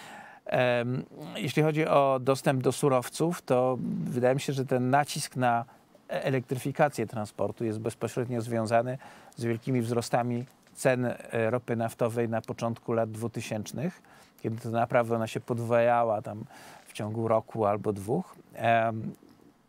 Jeśli chodzi o dostęp do surowców, to wydaje mi się, że ten nacisk na elektryfikację transportu jest bezpośrednio związany z wielkimi wzrostami cen ropy naftowej na początku lat dwutysięcznych, kiedy to naprawdę ona się podwajała tam w ciągu roku albo dwóch.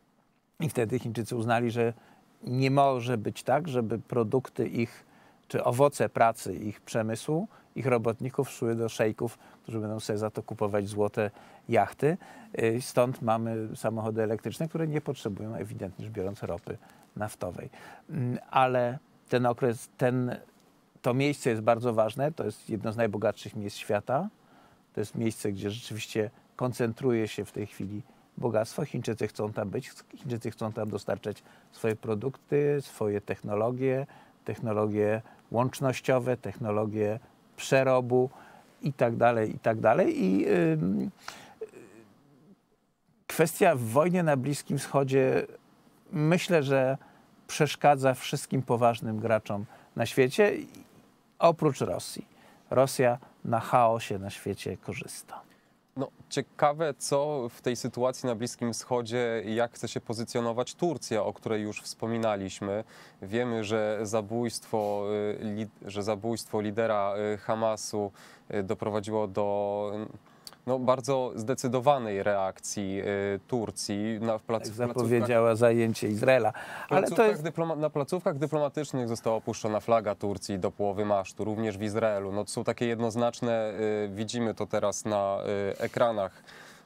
I wtedy Chińczycy uznali, że nie może być tak, żeby produkty ich, czy owoce pracy ich przemysłu, ich robotników szły do szejków, którzy będą sobie za to kupować złote jachty. Stąd mamy samochody elektryczne, które nie potrzebują ewidentnie rzecz biorąc ropy naftowej. Ale ten okres, ten, to miejsce jest bardzo ważne. To jest jedno z najbogatszych miejsc świata. To jest miejsce, gdzie rzeczywiście koncentruje się w tej chwili bogactwo. Chińczycy chcą tam być, Chińczycy chcą tam dostarczać swoje produkty, swoje technologie, technologie łącznościowe, technologie przerobu i tak dalej, i tak dalej. I yy, kwestia w wojnie na Bliskim Wschodzie myślę, że przeszkadza wszystkim poważnym graczom na świecie, oprócz Rosji. Rosja na chaosie na świecie korzysta. No, ciekawe, co w tej sytuacji na Bliskim Wschodzie, jak chce się pozycjonować Turcja, o której już wspominaliśmy. Wiemy, że zabójstwo, że zabójstwo lidera Hamasu doprowadziło do no, bardzo zdecydowanej reakcji Turcji. Na, w plac, tak zapowiedziała zajęcie Izraela. Ale to jest... dyploma, na placówkach dyplomatycznych została opuszczona flaga Turcji do połowy masztu, również w Izraelu. No, to są takie jednoznaczne, widzimy to teraz na ekranach,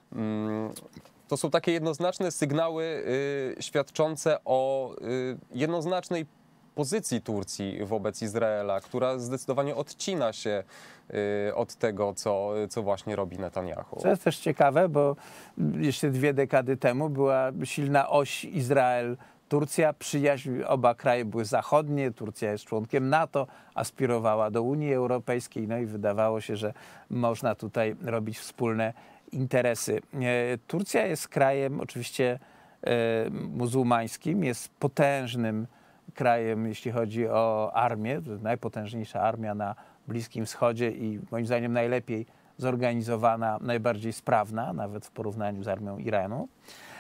to są takie jednoznaczne sygnały świadczące o jednoznacznej pozycji Turcji wobec Izraela, która zdecydowanie odcina się od tego, co, co właśnie robi Netanyahu. To jest też ciekawe, bo jeszcze dwie dekady temu była silna oś Izrael-Turcja, przyjaźń, oba kraje były zachodnie, Turcja jest członkiem NATO, aspirowała do Unii Europejskiej, no i wydawało się, że można tutaj robić wspólne interesy. Turcja jest krajem oczywiście muzułmańskim, jest potężnym krajem, jeśli chodzi o armię, to jest najpotężniejsza armia na Bliskim Wschodzie i moim zdaniem najlepiej zorganizowana, najbardziej sprawna, nawet w porównaniu z armią Iranu.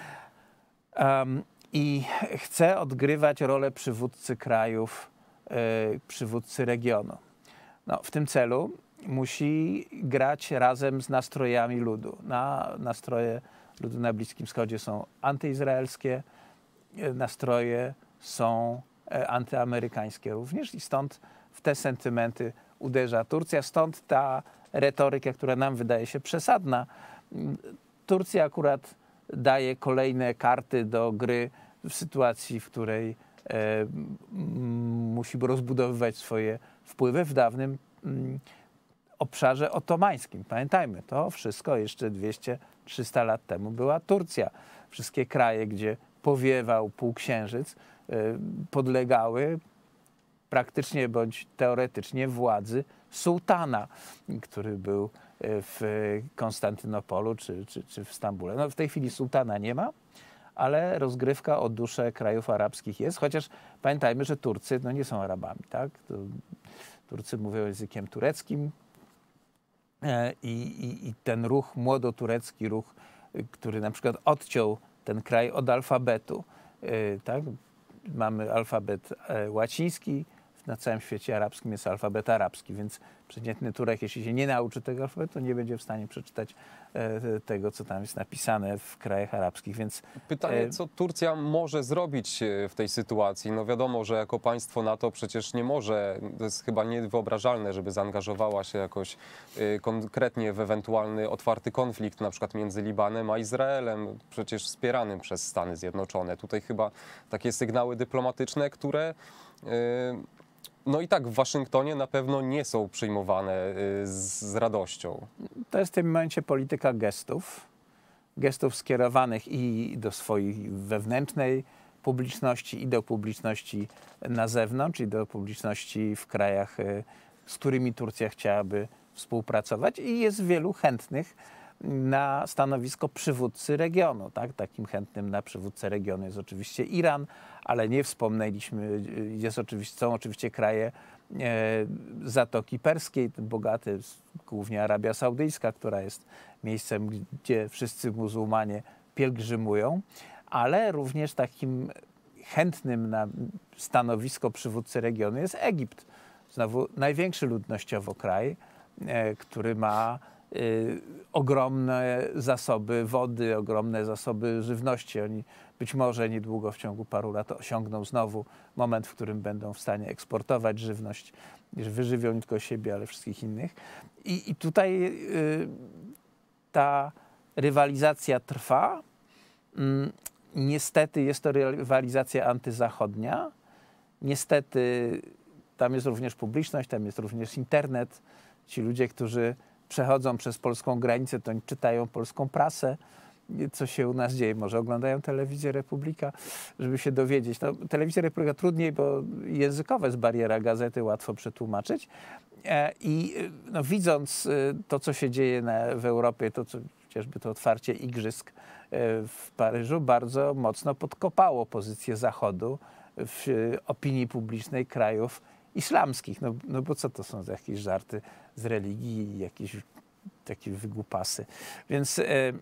Um, I chce odgrywać rolę przywódcy krajów, yy, przywódcy regionu. No, w tym celu musi grać razem z nastrojami ludu. Na, nastroje ludu na Bliskim Wschodzie są antyizraelskie, nastroje są antyamerykańskie również i stąd w te sentymenty uderza Turcja. Stąd ta retoryka, która nam wydaje się przesadna. Turcja akurat daje kolejne karty do gry w sytuacji, w której e, musi rozbudowywać swoje wpływy w dawnym m, obszarze otomańskim. Pamiętajmy, to wszystko jeszcze dwieście trzysta lat temu była Turcja. Wszystkie kraje, gdzie powiewał półksiężyc, podlegały praktycznie bądź teoretycznie władzy sułtana, który był w Konstantynopolu czy, czy, czy w Stambule. No, w tej chwili sułtana nie ma, ale rozgrywka o duszę krajów arabskich jest, chociaż pamiętajmy, że Turcy no, nie są Arabami. Tak? To Turcy mówią językiem tureckim i, i, i ten ruch młodoturecki, ruch, który na przykład odciął ten kraj od alfabetu, tak? Mamy alfabet łaciński, na całym świecie arabskim jest alfabet arabski, więc przeciętny Turek, jeśli się nie nauczy tego alfabetu, to nie będzie w stanie przeczytać tego, co tam jest napisane w krajach arabskich. Więc pytanie, co Turcja może zrobić w tej sytuacji? No wiadomo, że jako państwo NATO przecież nie może, to jest chyba niewyobrażalne, żeby zaangażowała się jakoś konkretnie w ewentualny otwarty konflikt, na przykład między Libanem a Izraelem, przecież wspieranym przez Stany Zjednoczone. Tutaj chyba takie sygnały dyplomatyczne, które no i tak w Waszyngtonie na pewno nie są przyjmowane z, z radością. To jest w tym momencie polityka gestów. Gestów skierowanych i do swojej wewnętrznej publiczności, i do publiczności na zewnątrz, i do publiczności w krajach, z którymi Turcja chciałaby współpracować. I jest wielu chętnych na stanowisko przywódcy regionu. Tak? Takim chętnym na przywódcę regionu jest oczywiście Iran, ale nie wspomnieliśmy, jest oczywiście, są oczywiście kraje e, Zatoki Perskiej, bogate, głównie Arabia Saudyjska, która jest miejscem, gdzie wszyscy muzułmanie pielgrzymują, ale również takim chętnym na stanowisko przywódcy regionu jest Egipt. Znowu największy ludnościowo kraj, e, który ma y, ogromne zasoby wody, ogromne zasoby żywności. Oni być może niedługo, w ciągu paru lat osiągną znowu moment, w którym będą w stanie eksportować żywność, że wyżywią nie tylko siebie, ale wszystkich innych. I, i tutaj y, ta rywalizacja trwa. Mm, niestety jest to rywalizacja antyzachodnia. Niestety tam jest również publiczność, tam jest również internet. Ci ludzie, którzy przechodzą przez polską granicę, to oni czytają polską prasę, co się u nas dzieje. Może oglądają telewizję Republika, żeby się dowiedzieć. No, telewizja Republika trudniej, bo językowa jest bariera, gazety łatwo przetłumaczyć. I no, widząc to, co się dzieje na, w Europie, to co, chociażby to otwarcie igrzysk w Paryżu, bardzo mocno podkopało pozycję Zachodu w opinii publicznej krajów islamskich. No, no bo co to są za jakieś żarty z religii, jakieś takie wygłupasy. Więc e,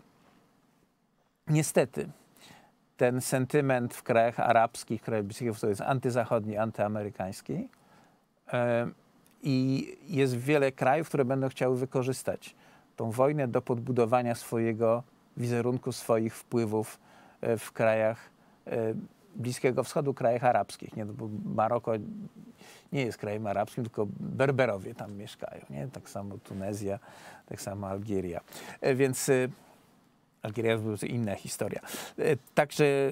niestety ten sentyment w krajach arabskich, krajach Bliskiego Wschodu jest antyzachodni, antyamerykański e, i jest wiele krajów, które będą chciały wykorzystać tą wojnę do podbudowania swojego wizerunku, swoich wpływów e, w krajach e, Bliskiego Wschodu, krajach arabskich. Nie? No bo Maroko nie jest krajem arabskim, tylko Berberowie tam mieszkają. Nie? Tak samo Tunezja, tak samo Algieria. E, więc e, Algieria to inna historia. E, także e,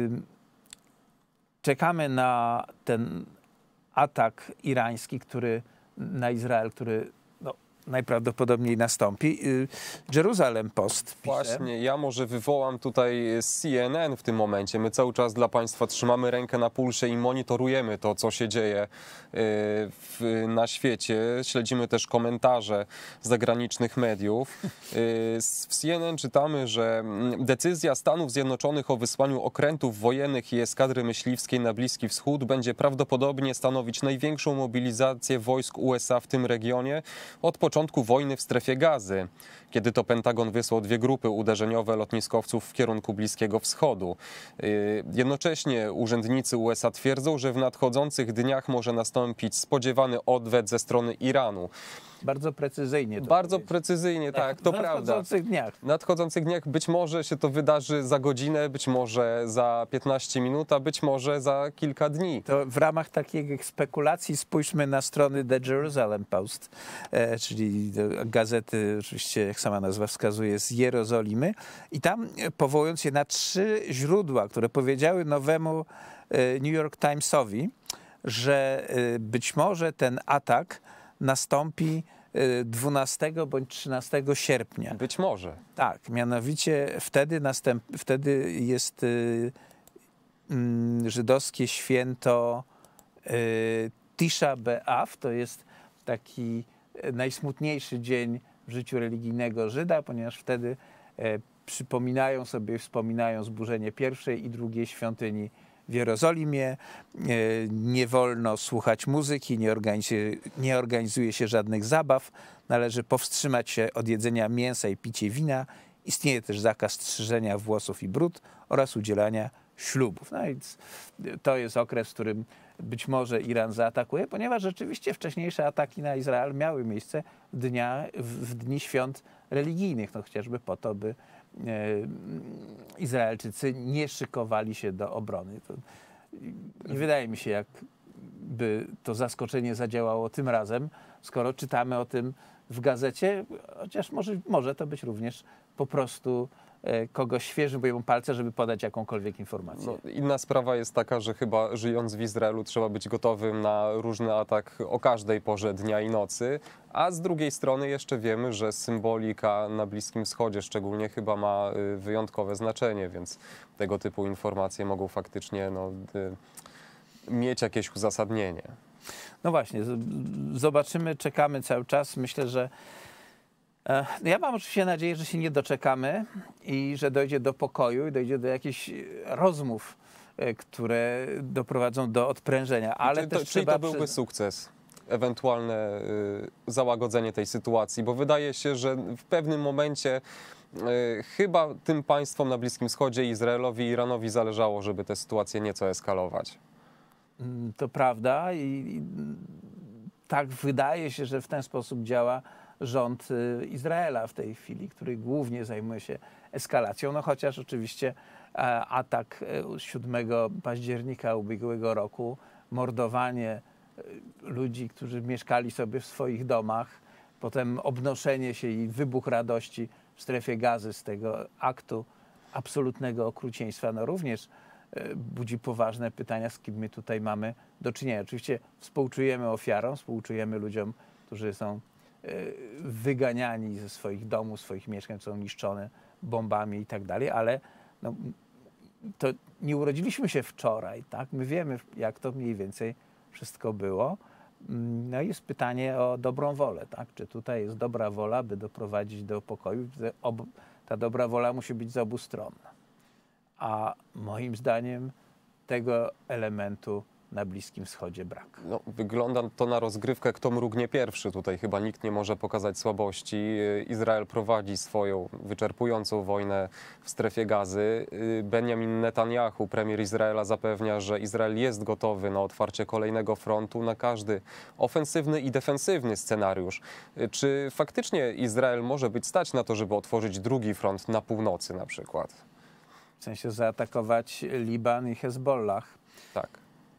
czekamy na ten atak irański, który na Izrael, który no, najprawdopodobniej nastąpi. Jerusalem Post pisze. Właśnie, ja może wywołam tutaj C N N w tym momencie. My cały czas dla Państwa trzymamy rękę na pulsie i monitorujemy to, co się dzieje w, na świecie. Śledzimy też komentarze zagranicznych mediów. W C N N czytamy, że decyzja Stanów Zjednoczonych o wysłaniu okrętów wojennych i eskadry myśliwskiej na Bliski Wschód będzie prawdopodobnie stanowić największą mobilizację wojsk U S A w tym regionie od początku wojny w strefie Gazy, kiedy to Pentagon wysłał dwie grupy uderzeniowe lotniskowców w kierunku Bliskiego Wschodu. Jednocześnie urzędnicy U S A twierdzą, że w nadchodzących dniach może nastąpić spodziewany odwet ze strony Iranu. Bardzo precyzyjnie. To Bardzo powiedzieć. precyzyjnie, tak, to w prawda. W nadchodzących dniach. W nadchodzących dniach być może się to wydarzy za godzinę, być może za piętnaście minut, a być może za kilka dni. To w ramach takich spekulacji spójrzmy na strony The Jerusalem Post, e, czyli gazety, oczywiście jak sama nazwa wskazuje, z Jerozolimy. I tam powołując się na trzy źródła, które powiedziały nowemu e, New York Timesowi, że e, być może ten atak nastąpi dwunastego bądź trzynastego sierpnia. Być może. Tak, mianowicie wtedy, następ, wtedy jest y, y, żydowskie święto y, Tisha B'Av. To jest taki najsmutniejszy dzień w życiu religijnego Żyda, ponieważ wtedy y, przypominają sobie, wspominają zburzenie pierwszej i drugiej świątyni w Jerozolimie. Nie wolno słuchać muzyki, nie organizuje, nie organizuje się żadnych zabaw. Należy powstrzymać się od jedzenia mięsa i picia wina. Istnieje też zakaz strzyżenia włosów i bród oraz udzielania ślubów. No więc to jest okres, w którym być może Iran zaatakuje, ponieważ rzeczywiście wcześniejsze ataki na Izrael miały miejsce w, dnia, w, w dni świąt religijnych, no chociażby po to, by Izraelczycy nie szykowali się do obrony. To nie wydaje mi się, jakby to zaskoczenie zadziałało tym razem, skoro czytamy o tym w gazecie, chociaż może, może to być również po prostu kogoś świeżym boją palce, żeby podać jakąkolwiek informację. No, inna sprawa jest taka, że chyba żyjąc w Izraelu trzeba być gotowym na różny atak o każdej porze dnia i nocy, a z drugiej strony jeszcze wiemy, że symbolika na Bliskim Wschodzie szczególnie chyba ma wyjątkowe znaczenie, więc tego typu informacje mogą faktycznie no, mieć jakieś uzasadnienie. No właśnie, zobaczymy, czekamy cały czas. Myślę, że ja mam oczywiście nadzieję, że się nie doczekamy i że dojdzie do pokoju i dojdzie do jakichś rozmów, które doprowadzą do odprężenia. Ale Czy też to, trzeba czyli to byłby przyznać... sukces, ewentualne y, załagodzenie tej sytuacji, bo wydaje się, że w pewnym momencie y, chyba tym państwom na Bliskim Wschodzie, Izraelowi i Iranowi zależało, żeby tę sytuację nieco eskalować. To prawda i, i tak wydaje się, że w ten sposób działa rząd Izraela w tej chwili, który głównie zajmuje się eskalacją, no chociaż oczywiście atak siódmego października ubiegłego roku, mordowanie ludzi, którzy mieszkali sobie w swoich domach, potem obnoszenie się i wybuch radości w strefie Gazy z tego aktu absolutnego okrucieństwa, no również budzi poważne pytania, z kim my tutaj mamy do czynienia. Oczywiście współczujemy ofiarom, współczujemy ludziom, którzy są wyganiani ze swoich domów, swoich mieszkań, są niszczone bombami i tak dalej, ale no, to nie urodziliśmy się wczoraj, tak? My wiemy, jak to mniej więcej wszystko było. No i jest pytanie o dobrą wolę, tak? Czy tutaj jest dobra wola, by doprowadzić do pokoju? Ta dobra wola musi być z obu stron. A moim zdaniem tego elementu na Bliskim Wschodzie brak. No, wygląda to na rozgrywkę, kto mrugnie pierwszy. Tutaj chyba nikt nie może pokazać słabości. Izrael prowadzi swoją wyczerpującą wojnę w strefie Gazy. Benjamin Netanyahu, premier Izraela, zapewnia, że Izrael jest gotowy na otwarcie kolejnego frontu, na każdy ofensywny i defensywny scenariusz. Czy faktycznie Izrael może być stać na to, żeby otworzyć drugi front na północy na przykład? W sensie zaatakować Liban i Hezbollah. Tak.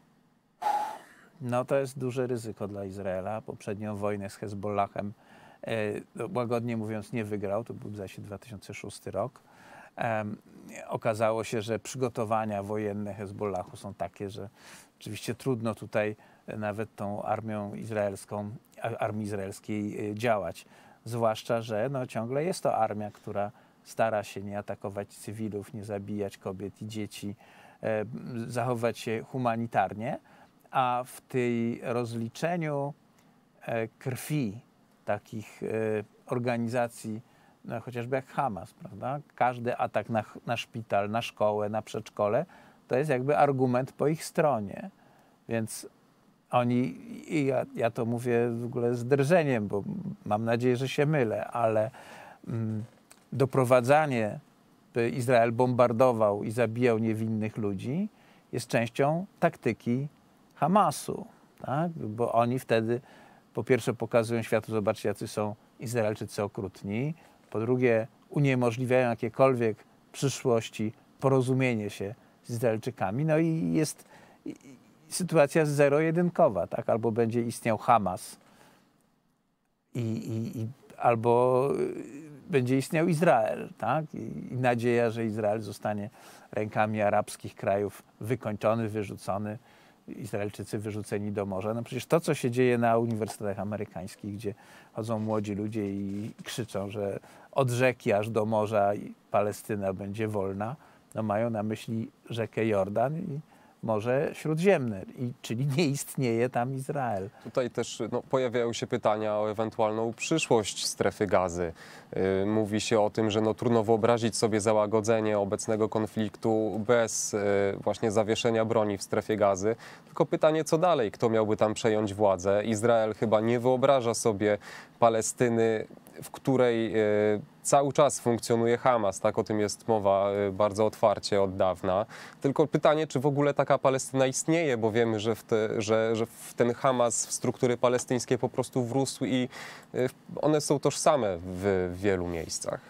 No to jest duże ryzyko dla Izraela. Poprzednią wojnę z Hezbollahem, e, łagodnie mówiąc, nie wygrał. To był zdaje się dwa tysiące szósty rok. E, okazało się, że przygotowania wojenne Hezbollahu są takie, że oczywiście trudno tutaj nawet tą armią izraelską, armii izraelskiej działać. Zwłaszcza, że no, ciągle jest to armia, która stara się nie atakować cywilów, nie zabijać kobiet i dzieci, e, zachowywać się humanitarnie. A w tej rozliczeniu e, krwi takich e, organizacji, no, chociażby jak Hamas, prawda? Każdy atak na, na szpital, na szkołę, na przedszkole, to jest jakby argument po ich stronie. Więc oni, i ja, ja to mówię w ogóle z drżeniem, bo mam nadzieję, że się mylę, ale mm, doprowadzanie, by Izrael bombardował i zabijał niewinnych ludzi, jest częścią taktyki Hamasu, tak? Bo oni wtedy po pierwsze pokazują światu, zobaczcie, jacy są Izraelczycy okrutni, po drugie uniemożliwiają jakiekolwiek w przyszłości porozumienie się z Izraelczykami, no i jest sytuacja zero-jedynkowa, tak? Albo będzie istniał Hamas i, i, i albo będzie istniał Izrael, tak? I, i nadzieja, że Izrael zostanie rękami arabskich krajów wykończony, wyrzucony, Izraelczycy wyrzuceni do morza. No przecież to, co się dzieje na uniwersytetach amerykańskich, gdzie chodzą młodzi ludzie i krzyczą, że od rzeki aż do morza i Palestyna będzie wolna, no mają na myśli rzekę Jordan i Morze Śródziemne, i, czyli nie istnieje tam Izrael. Tutaj też no, pojawiają się pytania o ewentualną przyszłość strefy Gazy. Yy, mówi się o tym, że no, trudno wyobrazić sobie załagodzenie obecnego konfliktu bez yy, właśnie zawieszenia broni w strefie Gazy. Tylko pytanie, co dalej? Kto miałby tam przejąć władzę? Izrael chyba nie wyobraża sobie Palestyny, w której y, cały czas funkcjonuje Hamas, tak, o tym jest mowa y, bardzo otwarcie od dawna. Tylko pytanie, czy w ogóle taka Palestyna istnieje, bo wiemy, że w, te, że, że w ten Hamas, w struktury palestyńskie po prostu wrósł i y, one są tożsame w, w wielu miejscach.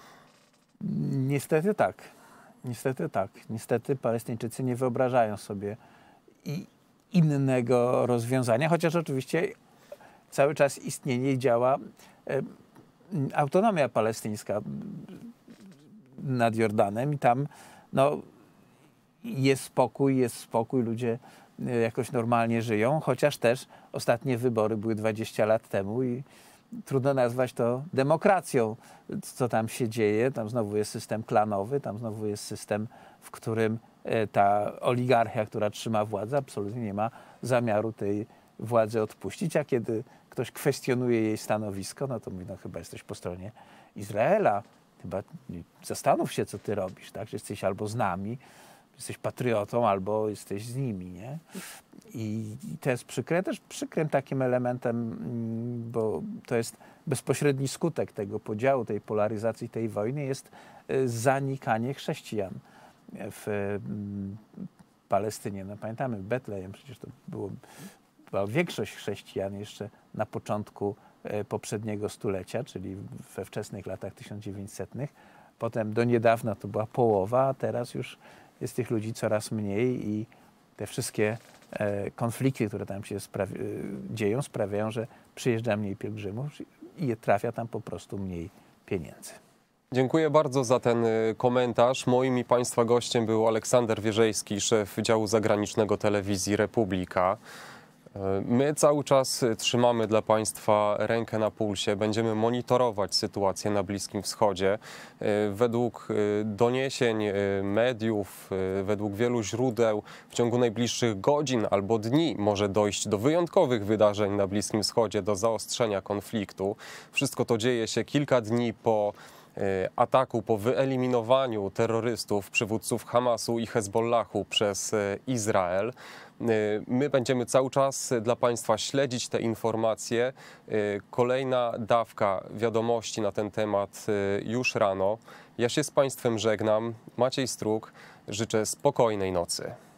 Niestety tak. Niestety tak. Niestety Palestyńczycy nie wyobrażają sobie i innego rozwiązania, chociaż oczywiście cały czas istnieje i działa y, autonomia palestyńska nad Jordanem i tam no, jest spokój, jest spokój, ludzie jakoś normalnie żyją, chociaż też ostatnie wybory były dwadzieścia lat temu i trudno nazwać to demokracją, co tam się dzieje. Tam znowu jest system klanowy, tam znowu jest system, w którym ta oligarchia, która trzyma władzę, absolutnie nie ma zamiaru tej władzy odpuścić, a kiedy ktoś kwestionuje jej stanowisko, no to mówi, no chyba jesteś po stronie Izraela, chyba zastanów się, co ty robisz, tak? Że jesteś albo z nami, jesteś patriotą, albo jesteś z nimi, nie? I to jest przykre, też przykrym takim elementem, bo to jest bezpośredni skutek tego podziału, tej polaryzacji, tej wojny, jest zanikanie chrześcijan w Palestynie. No pamiętamy Betlejem, przecież to było, była większość chrześcijan jeszcze na początku poprzedniego stulecia, czyli we wczesnych latach tysiąc dziewięćsetnych. Potem do niedawna to była połowa, a teraz już jest tych ludzi coraz mniej i te wszystkie konflikty, które tam się sprawi- dzieją, sprawiają, że przyjeżdża mniej pielgrzymów i trafia tam po prostu mniej pieniędzy. Dziękuję bardzo za ten komentarz. Moim i Państwa gościem był Aleksander Wierzejski, szef działu zagranicznego Telewizji Republika. My cały czas trzymamy dla Państwa rękę na pulsie. Będziemy monitorować sytuację na Bliskim Wschodzie. Według doniesień mediów, według wielu źródeł w ciągu najbliższych godzin albo dni może dojść do wyjątkowych wydarzeń na Bliskim Wschodzie, do zaostrzenia konfliktu. Wszystko to dzieje się kilka dni po ataku, po wyeliminowaniu terrorystów, przywódców Hamasu i Hezbollahu przez Izrael. My będziemy cały czas dla Państwa śledzić te informacje. Kolejna dawka wiadomości na ten temat już rano. Ja się z Państwem żegnam. Maciej Struk. Życzę spokojnej nocy.